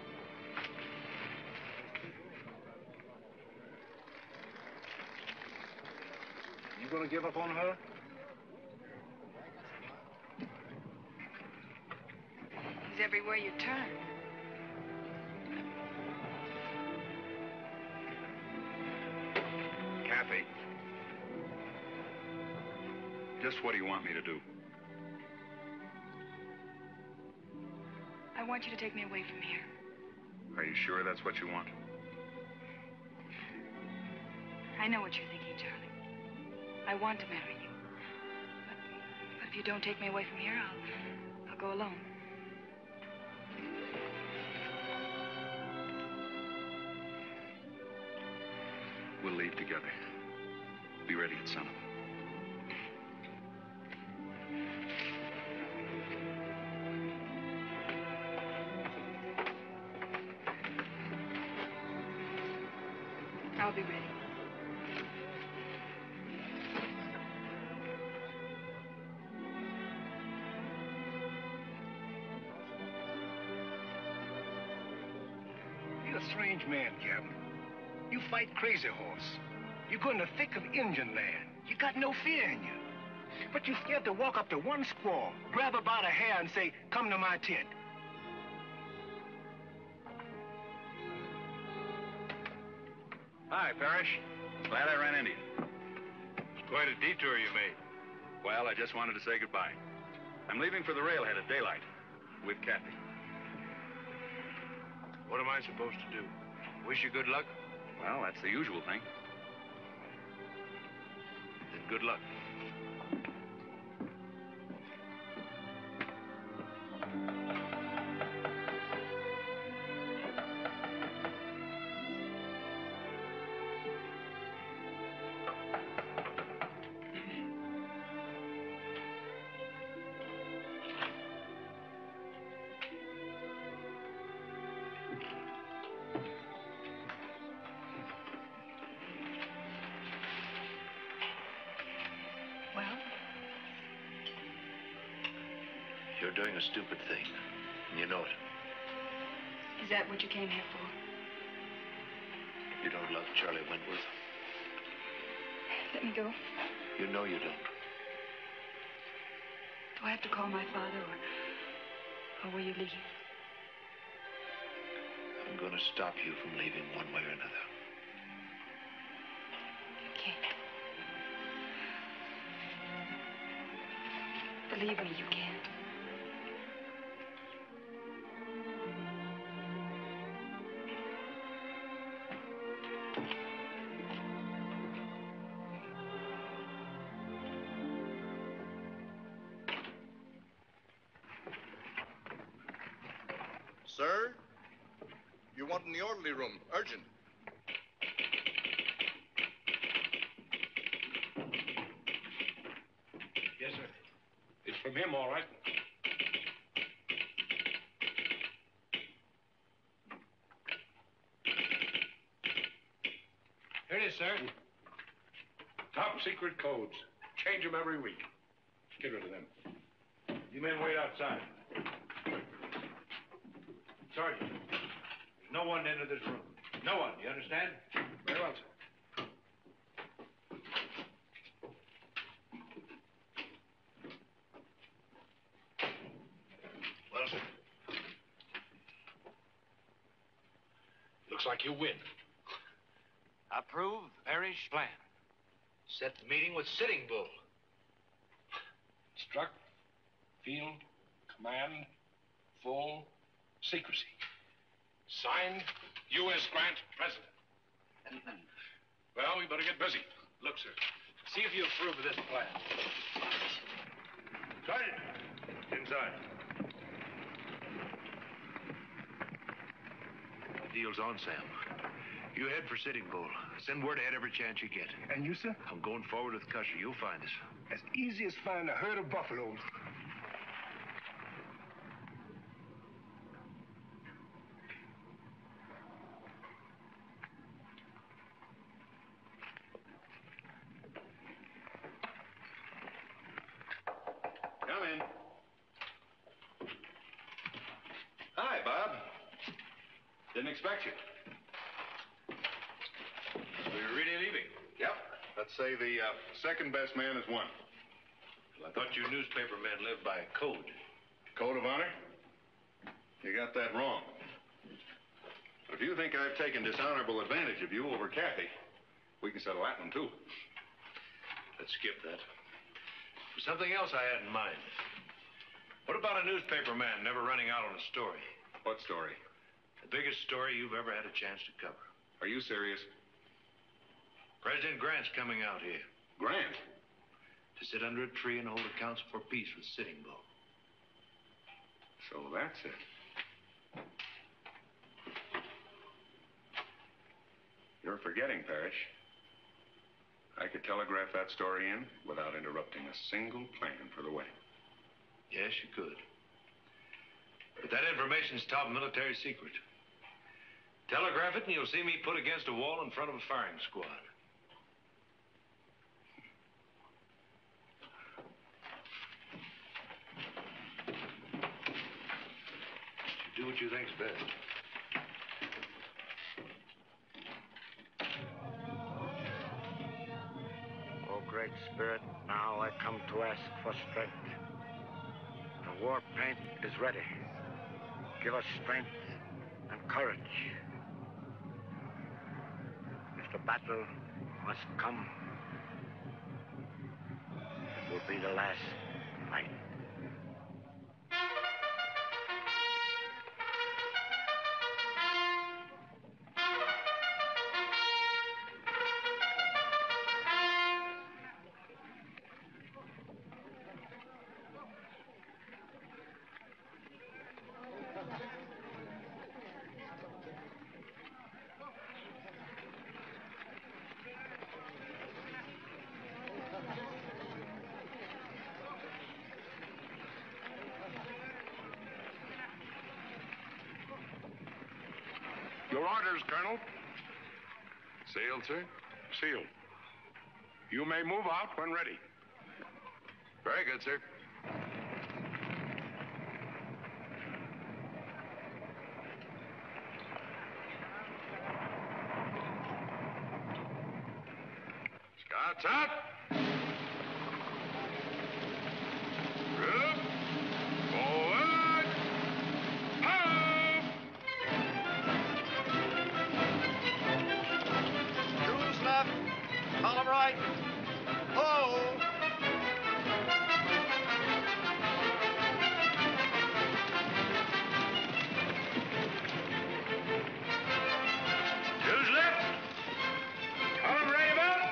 You gonna give up on her? He's everywhere you turn. Kathy. Just what do you want me to do? I want you to take me away from here. Are you sure that's what you want? I know what you're thinking, Charlie. I want to marry you. But, but if you don't take me away from here, I'll, I'll go alone. We'll leave together. Be ready at sunup. I'll be ready. You're a strange man, Captain. You fight crazy horse. You go in the thick of Indian land. You got no fear in you. But you're scared to walk up to one squaw, grab her by the hair and say, come to my tent. Hi, Parrish. Glad I ran into you. It's quite a detour you made. Well, I just wanted to say goodbye. I'm leaving for the railhead at daylight with Kathy. What am I supposed to do? Wish you good luck? Well, that's the usual thing. Then good luck. You're doing a stupid thing, and you know it. Is that what you came here for? You don't love Charlie Wentworth. Let me go. You know you don't. Do I have to call my father, or, or will you leave? I'm going to stop you from leaving one way or another. You can't. Believe me, you can't. Sir, you want in the orderly room, urgent. Yes, sir. It's from him, all right. Here it is, sir. Top secret codes. Change them every week. Get rid of them. You men wait outside. Sergeant, there's no one into this room. No one, you understand? Very well, sir. Well, sir. Looks like you win. Approve Parrish plan. Set the meeting with Sitting Bull. Struck, field, command, full secrecy. Signed, U S Grant, President. Well, we better get busy. Look, sir, see if you approve of this plan. Sergeant, inside. The deal's on, Sam. You head for Sitting Bull. Send word ahead every chance you get. And you, sir? I'm going forward with Custer. You'll find us. As easy as finding a herd of buffaloes. Come in. expect you. We're really leaving? Yep. Let's say the uh, second best man is one. Well, I thought you newspaper men lived by a code. Code of honor? You got that wrong. But if you think I've taken dishonorable advantage of you over Kathy, we can settle that one, too. Let's skip that. There's something else I had in mind. What about a newspaper man never running out on a story? What story? The biggest story you've ever had a chance to cover. Are you serious? President Grant's coming out here. Grant? To sit under a tree and hold a council for peace with Sitting Bull. So that's it. You're forgetting, Parrish. I could telegraph that story in without interrupting a single plan for the wedding. Yes, you could. But that information's top military secret. Telegraph it and you'll see me put against a wall in front of a firing squad. You do what you think's best. Great Spirit, now I come to ask for strength. The war paint is ready. Give us strength and courage. If the battle must come, it will be the last fight. Your orders, Colonel. Sealed, sir? Sealed. You may move out when ready. Very good, sir. Scouts out. Group. Forward. Up. Students left. Column right. Ho! Who's left? Column right about.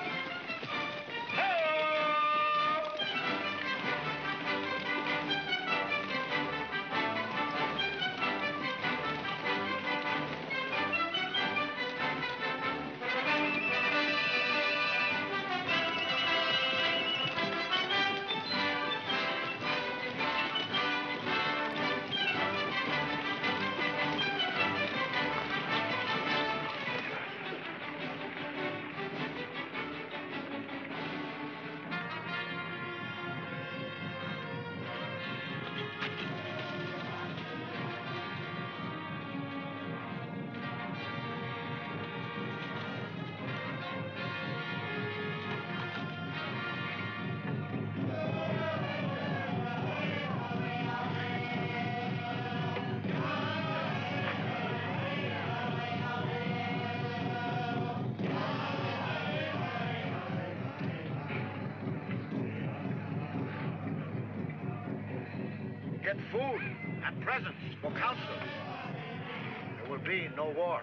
Get food and presents for council. There will be no war.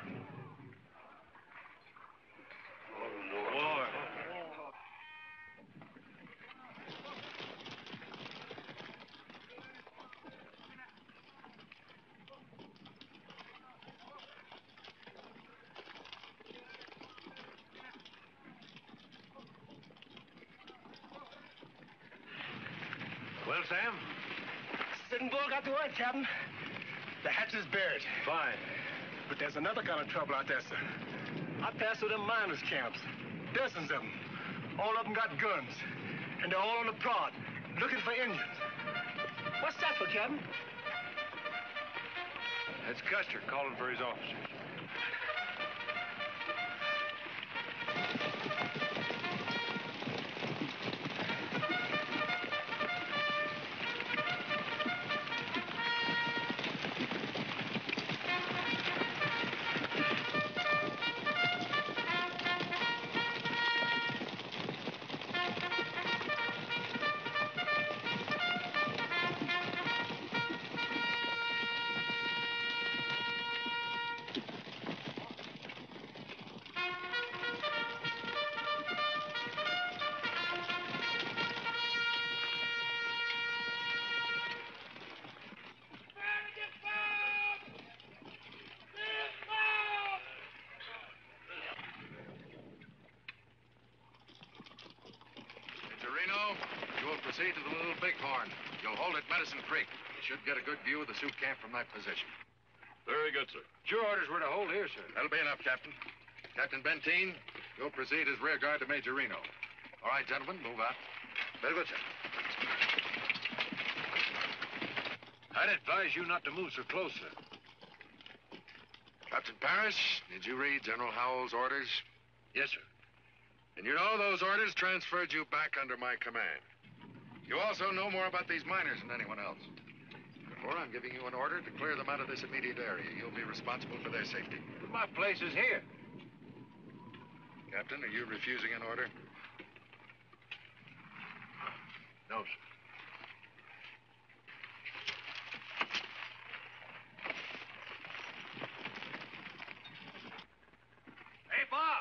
War. Well, Sam? Sitting Bull got the word, Captain. The hatch is buried. Fine. But there's another kind of trouble out there, sir. I passed through them miners' camps. Dozens of them. All of them got guns. And they're all on the prod, looking for Indians. What's that for, Captain? That's Custer calling for his officers. Reno, you will proceed to the Little Bighorn. You'll hold at Medicine Creek. You should get a good view of the Sioux camp from that position. Very good, sir. Your orders were to hold here, sir. That'll be enough, Captain. Captain Benteen, you'll proceed as rear guard to Major Reno. All right, gentlemen, move out. Very good, sir. I'd advise you not to move so close, sir. Captain Parrish, did you read General Howell's orders? Yes, sir. And you know those orders transferred you back under my command. You also know more about these miners than anyone else. Therefore, I'm giving you an order to clear them out of this immediate area. You'll be responsible for their safety. But my place is here. Captain, are you refusing an order? No, sir. Hey, Bob!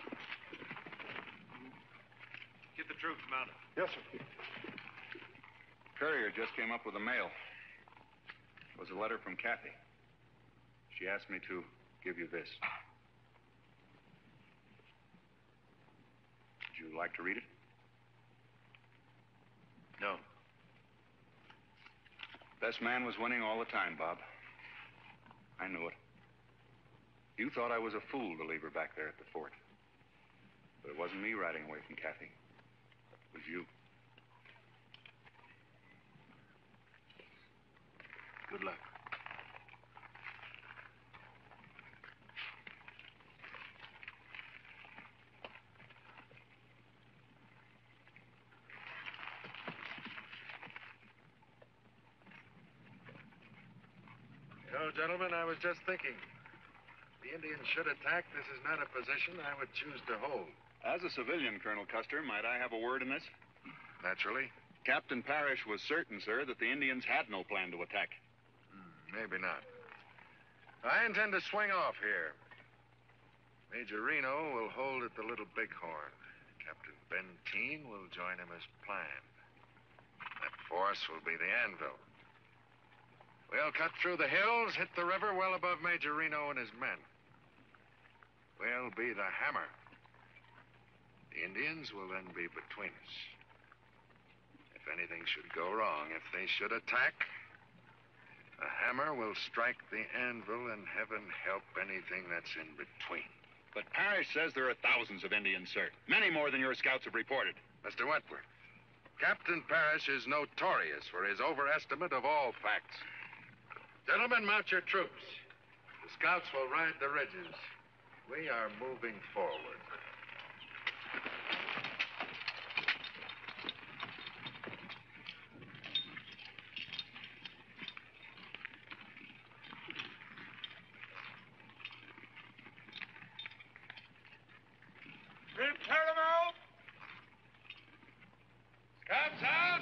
Get the troops mounted. Yes, sir. Courier just came up with the mail. It was a letter from Kathy. She asked me to give you this. Would you like to read it? No. Best man was winning all the time, Bob. I knew it. You thought I was a fool to leave her back there at the fort. But it wasn't me riding away from Kathy. It was you. Good luck. You know, gentlemen, I was just thinking. The Indians should attack. This is not a position I would choose to hold. As a civilian, Colonel Custer, might I have a word in this? Naturally. Captain Parrish was certain, sir, that the Indians had no plan to attack. Maybe not. I intend to swing off here. Major Reno will hold at the Little Bighorn. Captain Benteen will join him as planned. That force will be the anvil. We'll cut through the hills, hit the river well above Major Reno and his men. We'll be the hammer. The Indians will then be between us. If anything should go wrong, if they should attack, the hammer will strike the anvil, and heaven help anything that's in between. But Parrish says there are thousands of Indians, sir. Many more than your scouts have reported. Mister Wentworth, Captain Parrish is notorious for his overestimate of all facts. Gentlemen, mount your troops. The scouts will ride the ridges. We are moving forward. Troops, turn them out! Scouts out!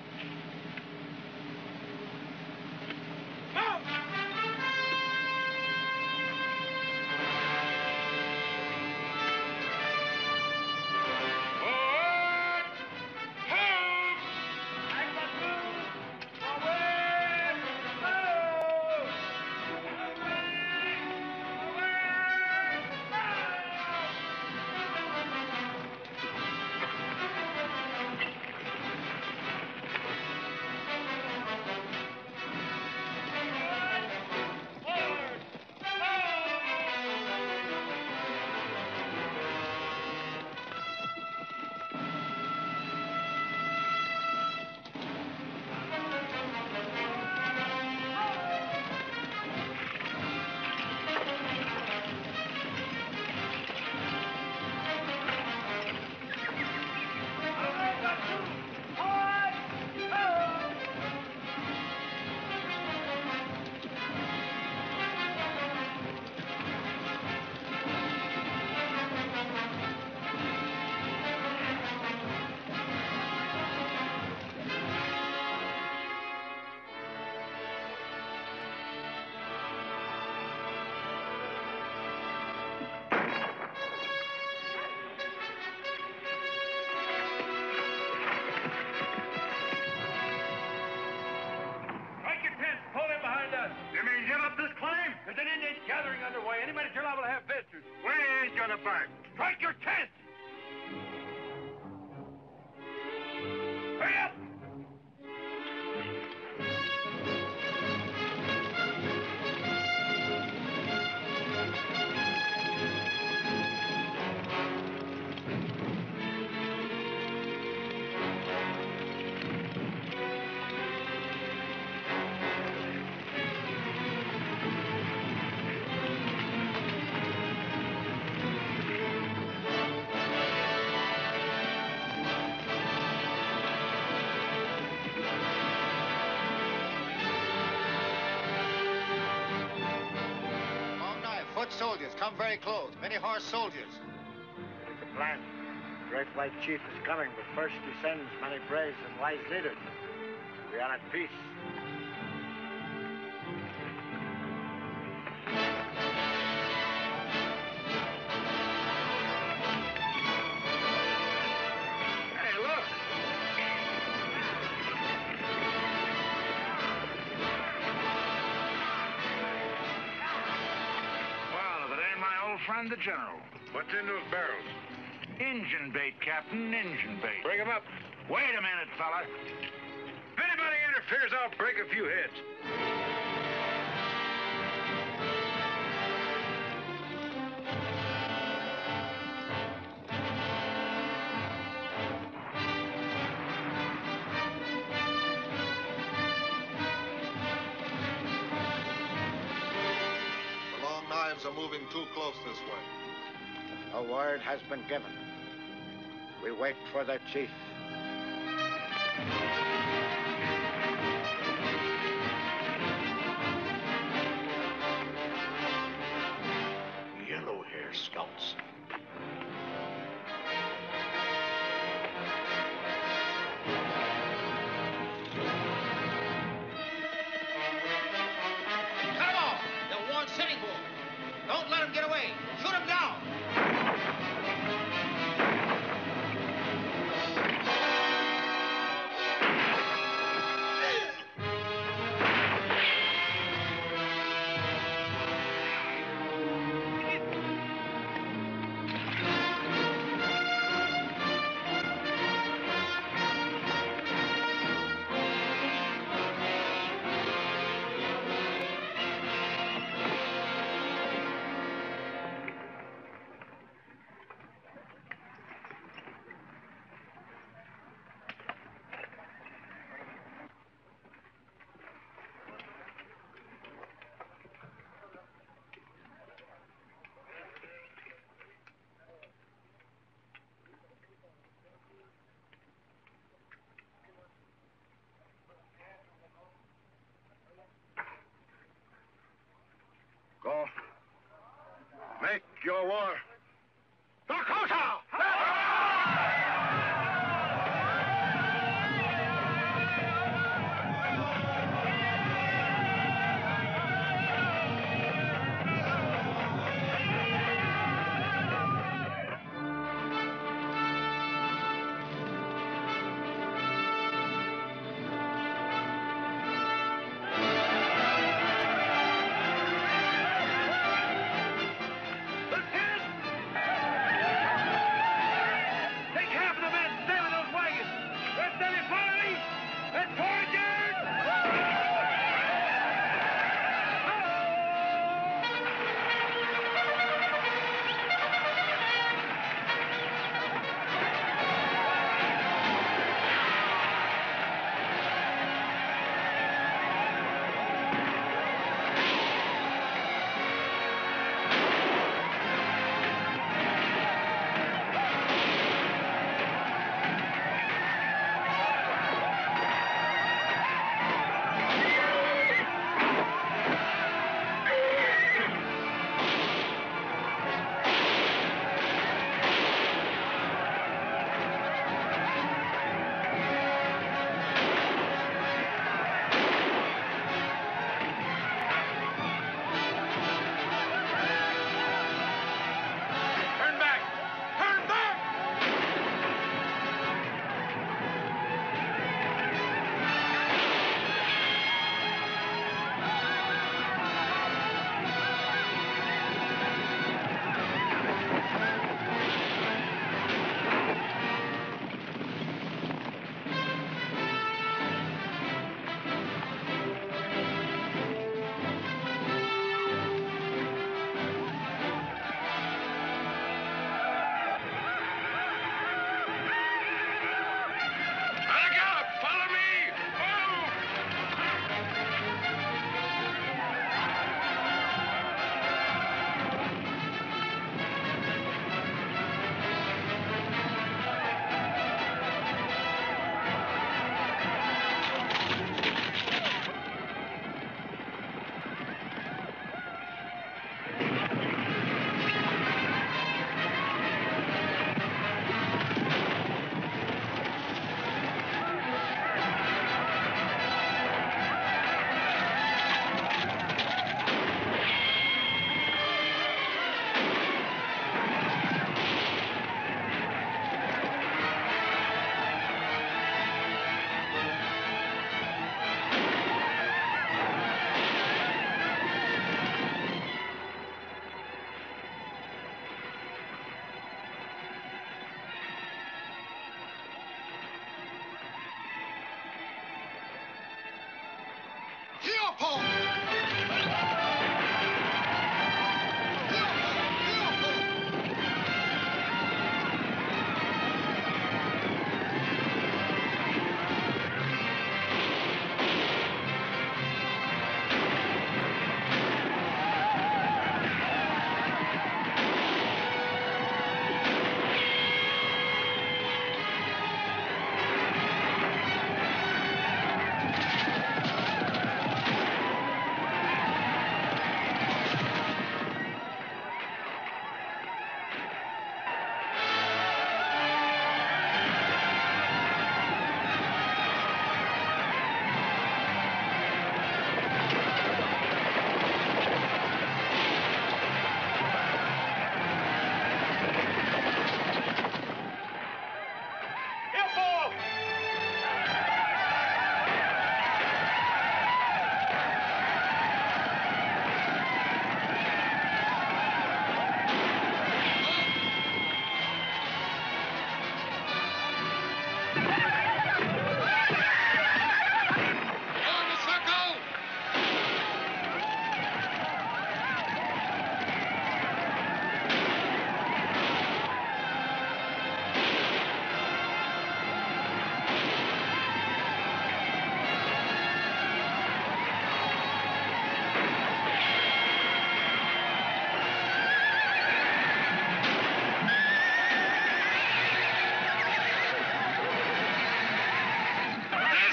Move! There's an Indian gathering underway. Any minute you're liable to have visitors. We ain't gonna back. Strike your tent! come very close. Many horse soldiers. It's a plan. The great white chief is coming, but first he sends many braves and wise leaders. We are at peace. Friend the General. What's in those barrels? Engine bait, Captain, engine bait. Bring them up. Wait a minute, fella. If anybody interferes, I'll break a few heads. Are moving too close this way. A word has been given. We wait for the chief. Yellow hair scouts. Cut him off! They'll warn Sitting Bull. Don't let him get away. Shoot him down. Go. Make your war. Dakota! Lieutenant!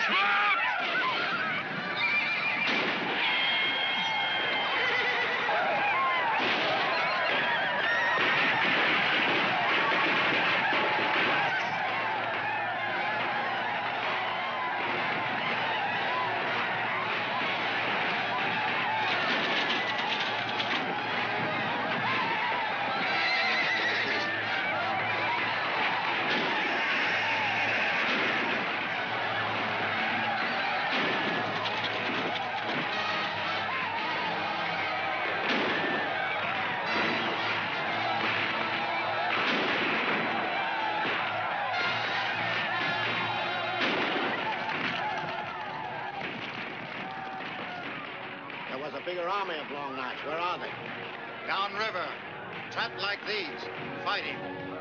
Bigger army of Long Notch. Where are they? Downriver. Trapped like these. Fighting.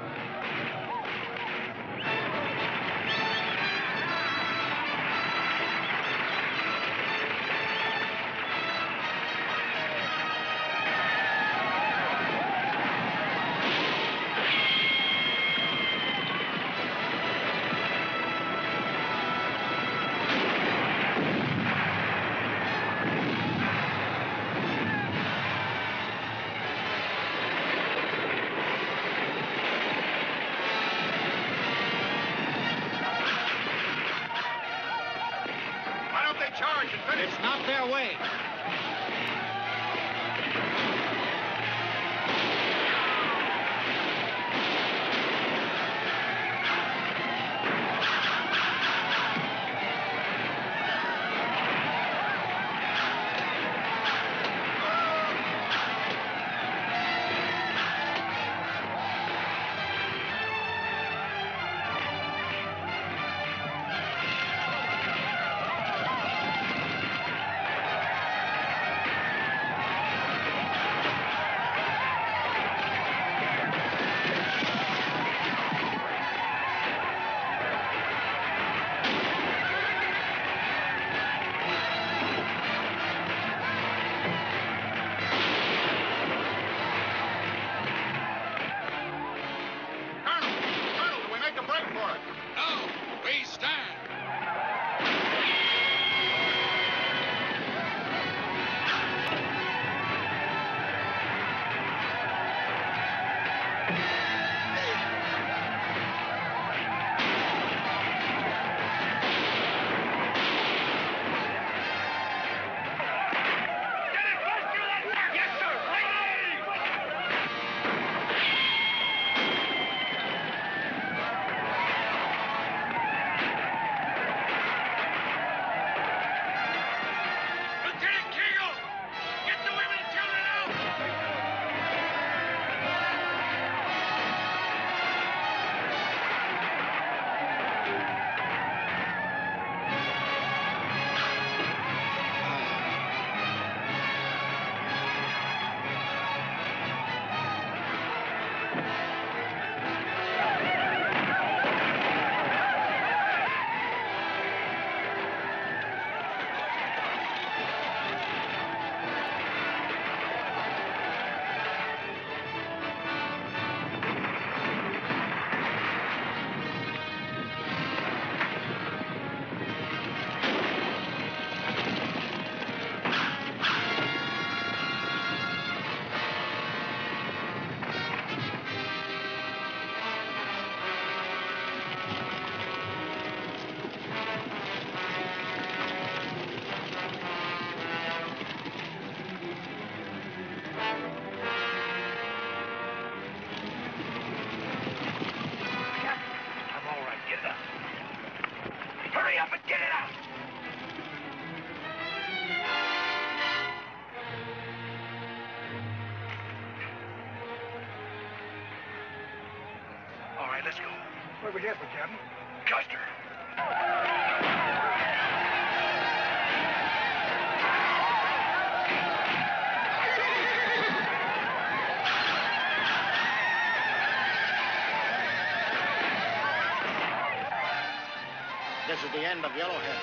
It's not their way. Let's go. Where are we headed for, Captain? Custer. This is the end of Yellowhead.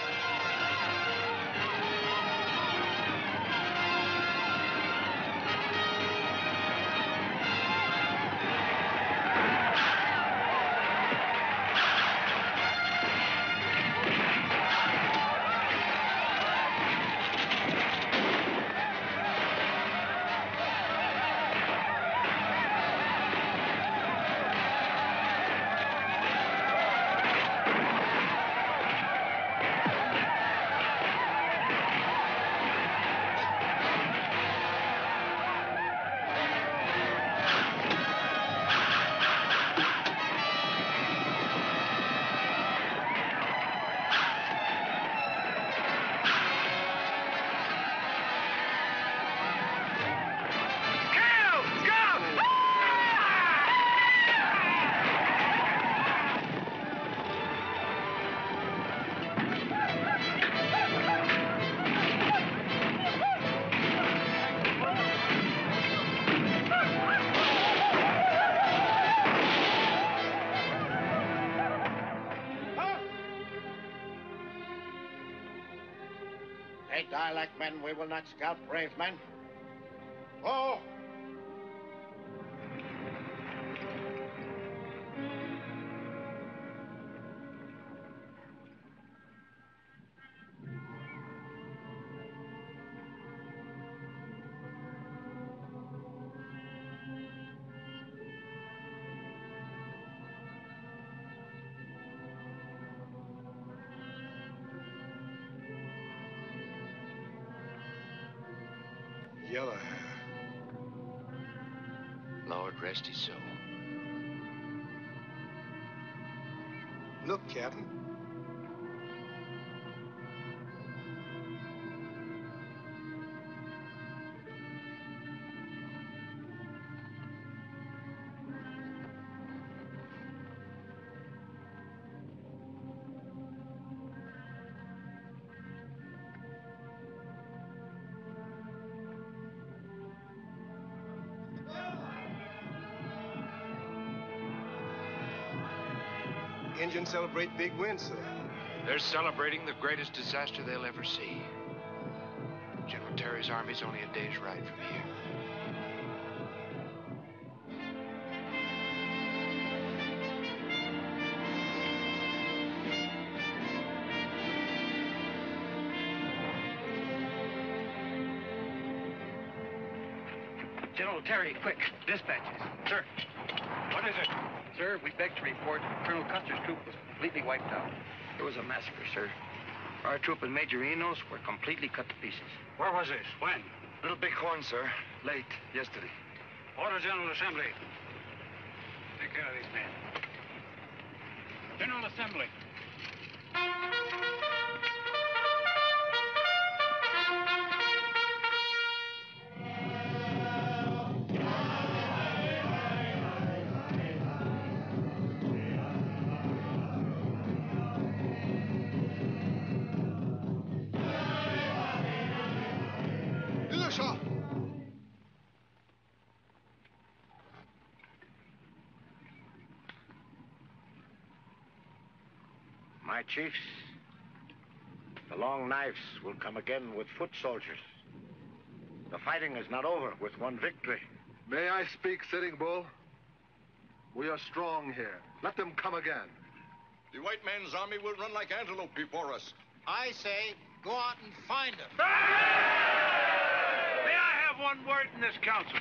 They die like men. We will not scalp brave men. Oh! Yellow hair. Lord rest his soul. Look, Captain. Indians celebrate big wins, sir. They're celebrating the greatest disaster they'll ever see. General Terry's army's only a day's ride from here. General Terry, quick. Dispatches. Sir. What is it? Sir, we beg to report Colonel Custer's troop was completely wiped out. It was a massacre, sir. Our troop and Major Enos were completely cut to pieces. Where was this? When? Little Big Horn, sir. Late yesterday. Order General Assembly. Take care of these men. General Assembly. My chiefs, the long knives will come again with foot soldiers. The fighting is not over with one victory. May I speak, Sitting Bull? We are strong here. Let them come again. The white man's army will run like antelope before us. I say, go out and find them. May I have one word in this council?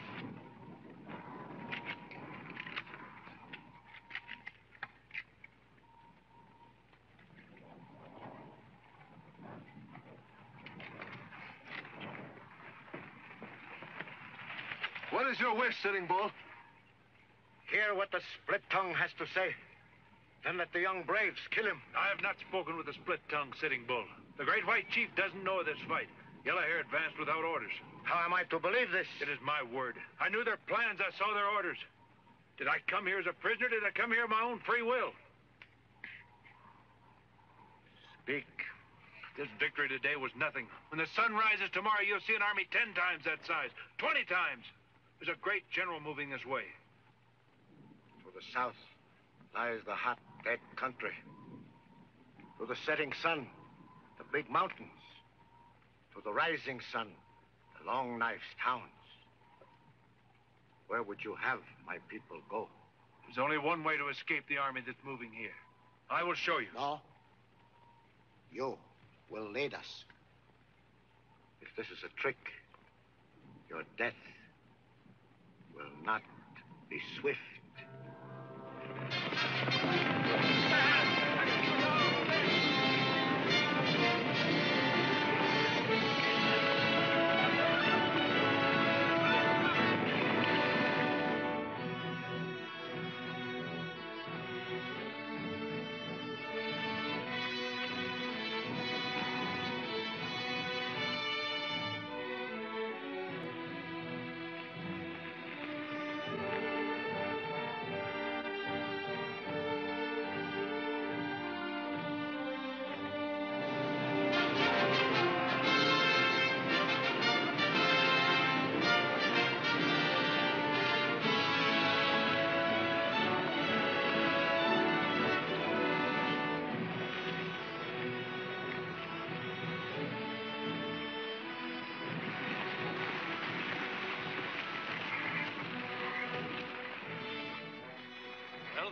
What is your wish, Sitting Bull? Hear what the split tongue has to say. Then let the young braves kill him. I have not spoken with the split-tongued Sitting Bull. The great white chief doesn't know of this fight. Yellow Hair advanced without orders. How am I to believe this? It is my word. I knew their plans. I saw their orders. Did I come here as a prisoner? Did I come here of my own free will? Speak. This victory today was nothing. When the sun rises tomorrow, you'll see an army ten times that size, twenty times. There's a great general moving this way. To the south lies the hot, dead country. To the setting sun, the big mountains. To the rising sun, the long knives towns. Where would you have my people go? There's only one way to escape the army that's moving here. I will show you. No. You will lead us. If this is a trick, your death will not be swift.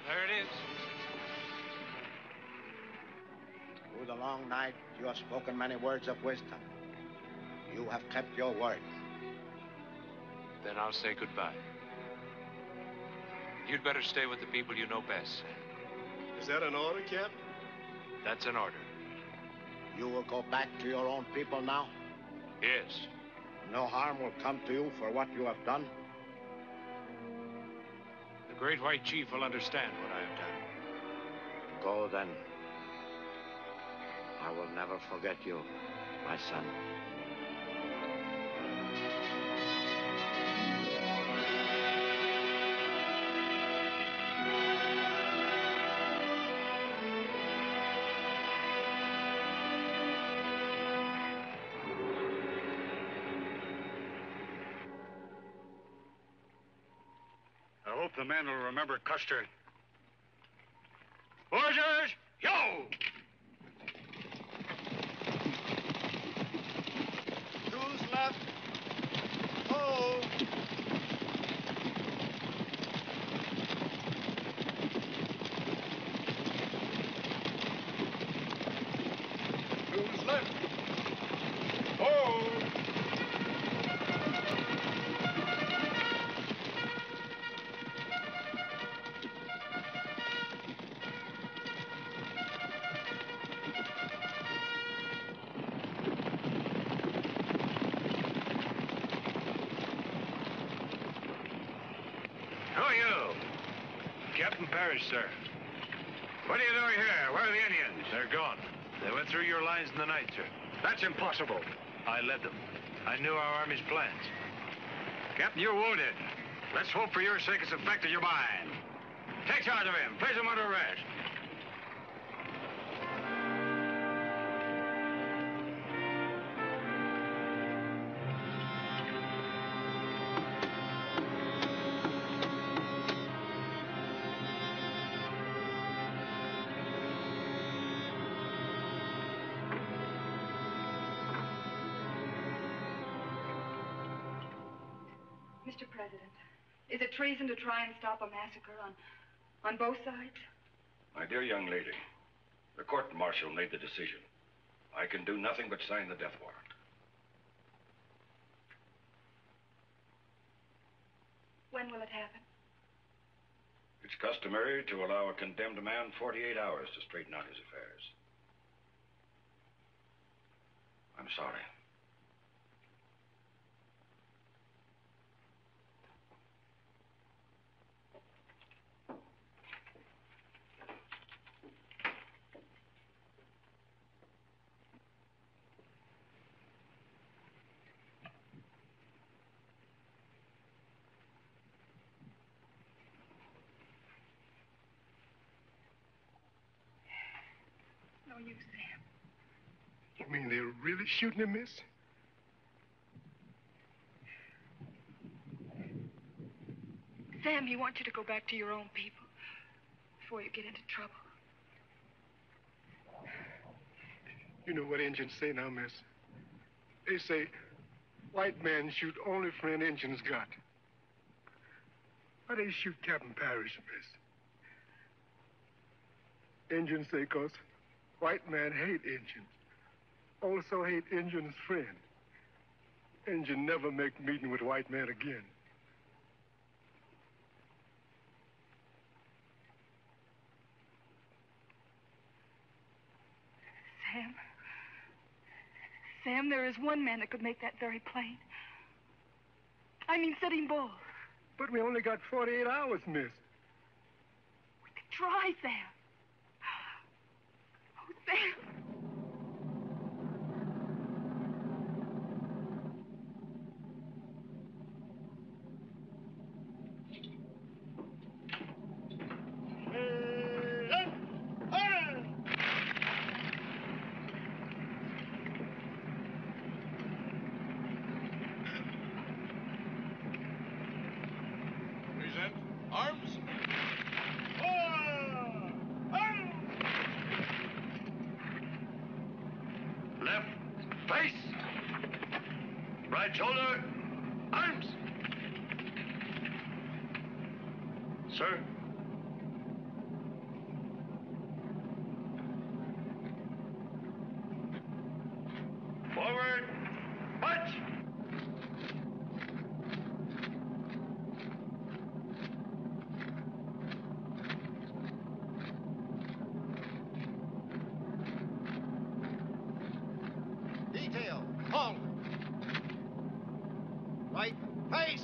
There it is. Through the long night, you have spoken many words of wisdom. You have kept your word. Then I'll say goodbye. You'd better stay with the people you know best. Is that an order, Captain? That's an order. You will go back to your own people now? Yes. No harm will come to you for what you have done? The Great White Chief will understand what I have done. Go then. I will never forget you, my son. I hope the men will remember Custer. Orders, yo! Who's left? Oh! Who's left? Oh! Captain Parrish, sir. What are you doing here? Where are the Indians? They're gone. They went through your lines in the night, sir. That's impossible. I led them. I knew our army's plans. Captain, you're wounded. Let's hope for your sake it's affected your mind. Take charge of him. Place him under arrest. Mister President, is it treason to try and stop a massacre on, on both sides? My dear young lady, the court-martial made the decision. I can do nothing but sign the death warrant. When will it happen? It's customary to allow a condemned man forty-eight hours to straighten out his affairs. I'm sorry. No use, Sam. You mean they're really shooting him, miss? Sam, he wants you to go back to your own people before you get into trouble. You know what Indians say now, miss? They say, white men shoot only for an Indian's got. Why they shoot Captain Parrish, miss? Indians say cause white men hate Indians. Also hate Indians' friend. Indian never make meeting with white man again. Sam. Sam, there is one man that could make that very plain. I mean, Sitting Bull. But we only got forty-eight hours, miss. We could try, Sam. Oh, Sam. Shoulder, arms! Sir? Fight. Face!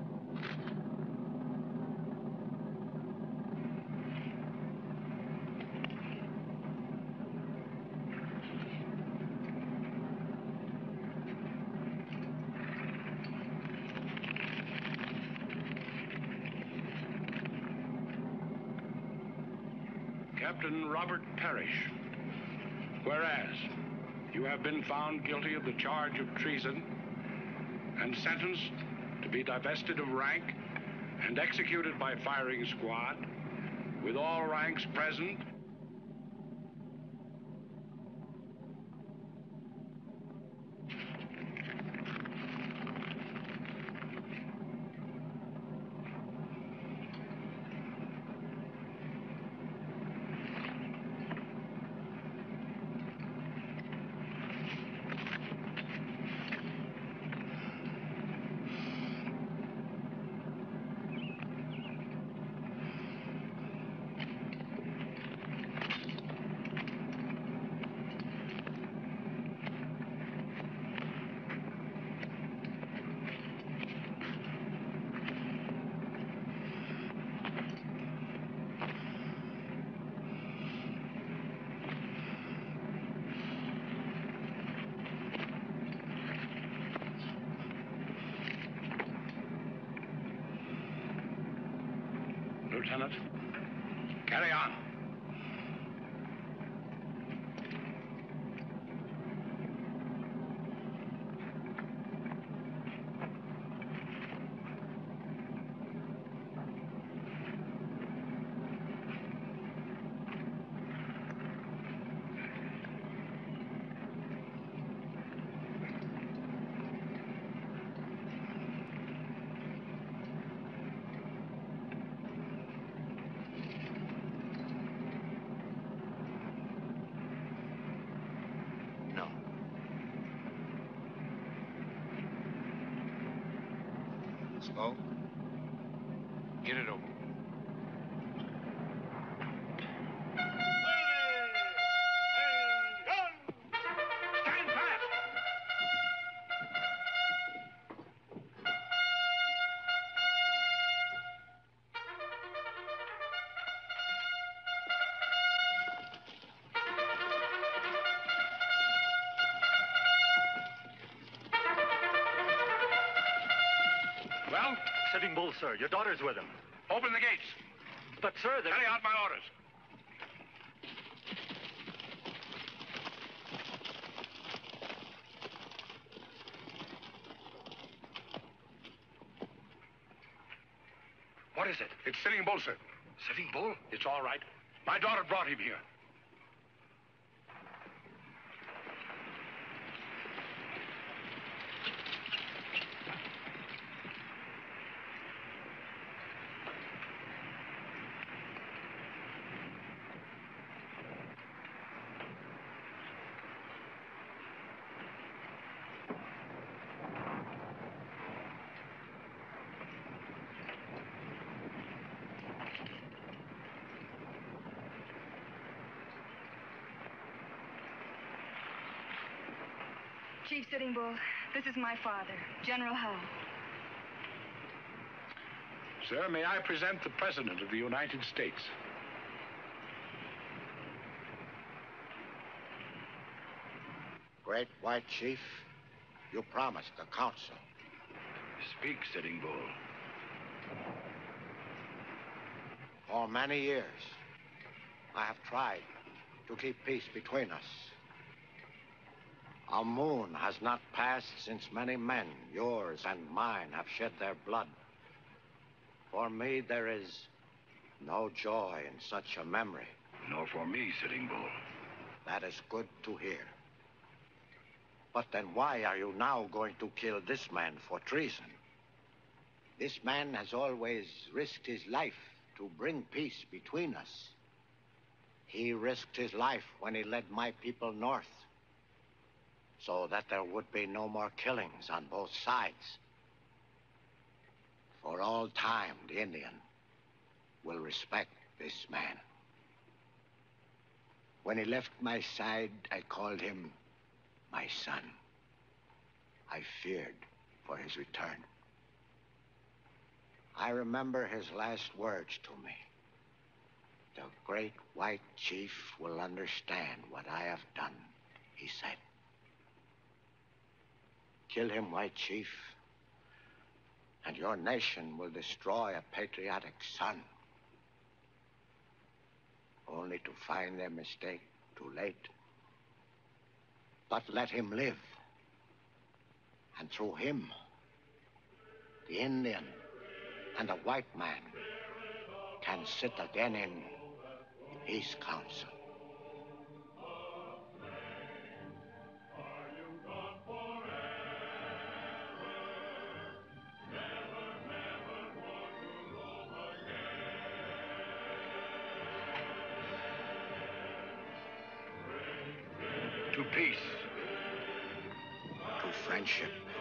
Captain Robert Parrish, whereas you have been found guilty of the charge of treason and sentenced to be divested of rank and executed by firing squad with all ranks present. Lieutenant, carry on. Smoke. Get it over. Stand fast! Well? Sitting Bull, sir. Your daughter's with him. Open the gates. But, sir, they... Carry out my orders. What is it? It's Sitting Bull, sir. Sitting Bull? It's all right. My daughter brought him here. Chief Sitting Bull, this is my father, General Howe. Sir, may I present the President of the United States? Great White Chief, you promised the council. Speak, Sitting Bull. For many years, I have tried to keep peace between us. A moon has not passed since many men, yours and mine, have shed their blood. For me, there is no joy in such a memory. Nor for me, Sitting Bull. That is good to hear. But then why are you now going to kill this man for treason? This man has always risked his life to bring peace between us. He risked his life when he led my people north, so that there would be no more killings on both sides. For all time, the Indian will respect this man. When he left my side, I called him my son. I feared for his return. I remember his last words to me. The great white chief will understand what I have done, he said. Kill him, white chief, and your nation will destroy a patriotic son. Only to find their mistake too late. But let him live. And through him, the Indian and the white man can sit again in peace council. To peace. To friendship.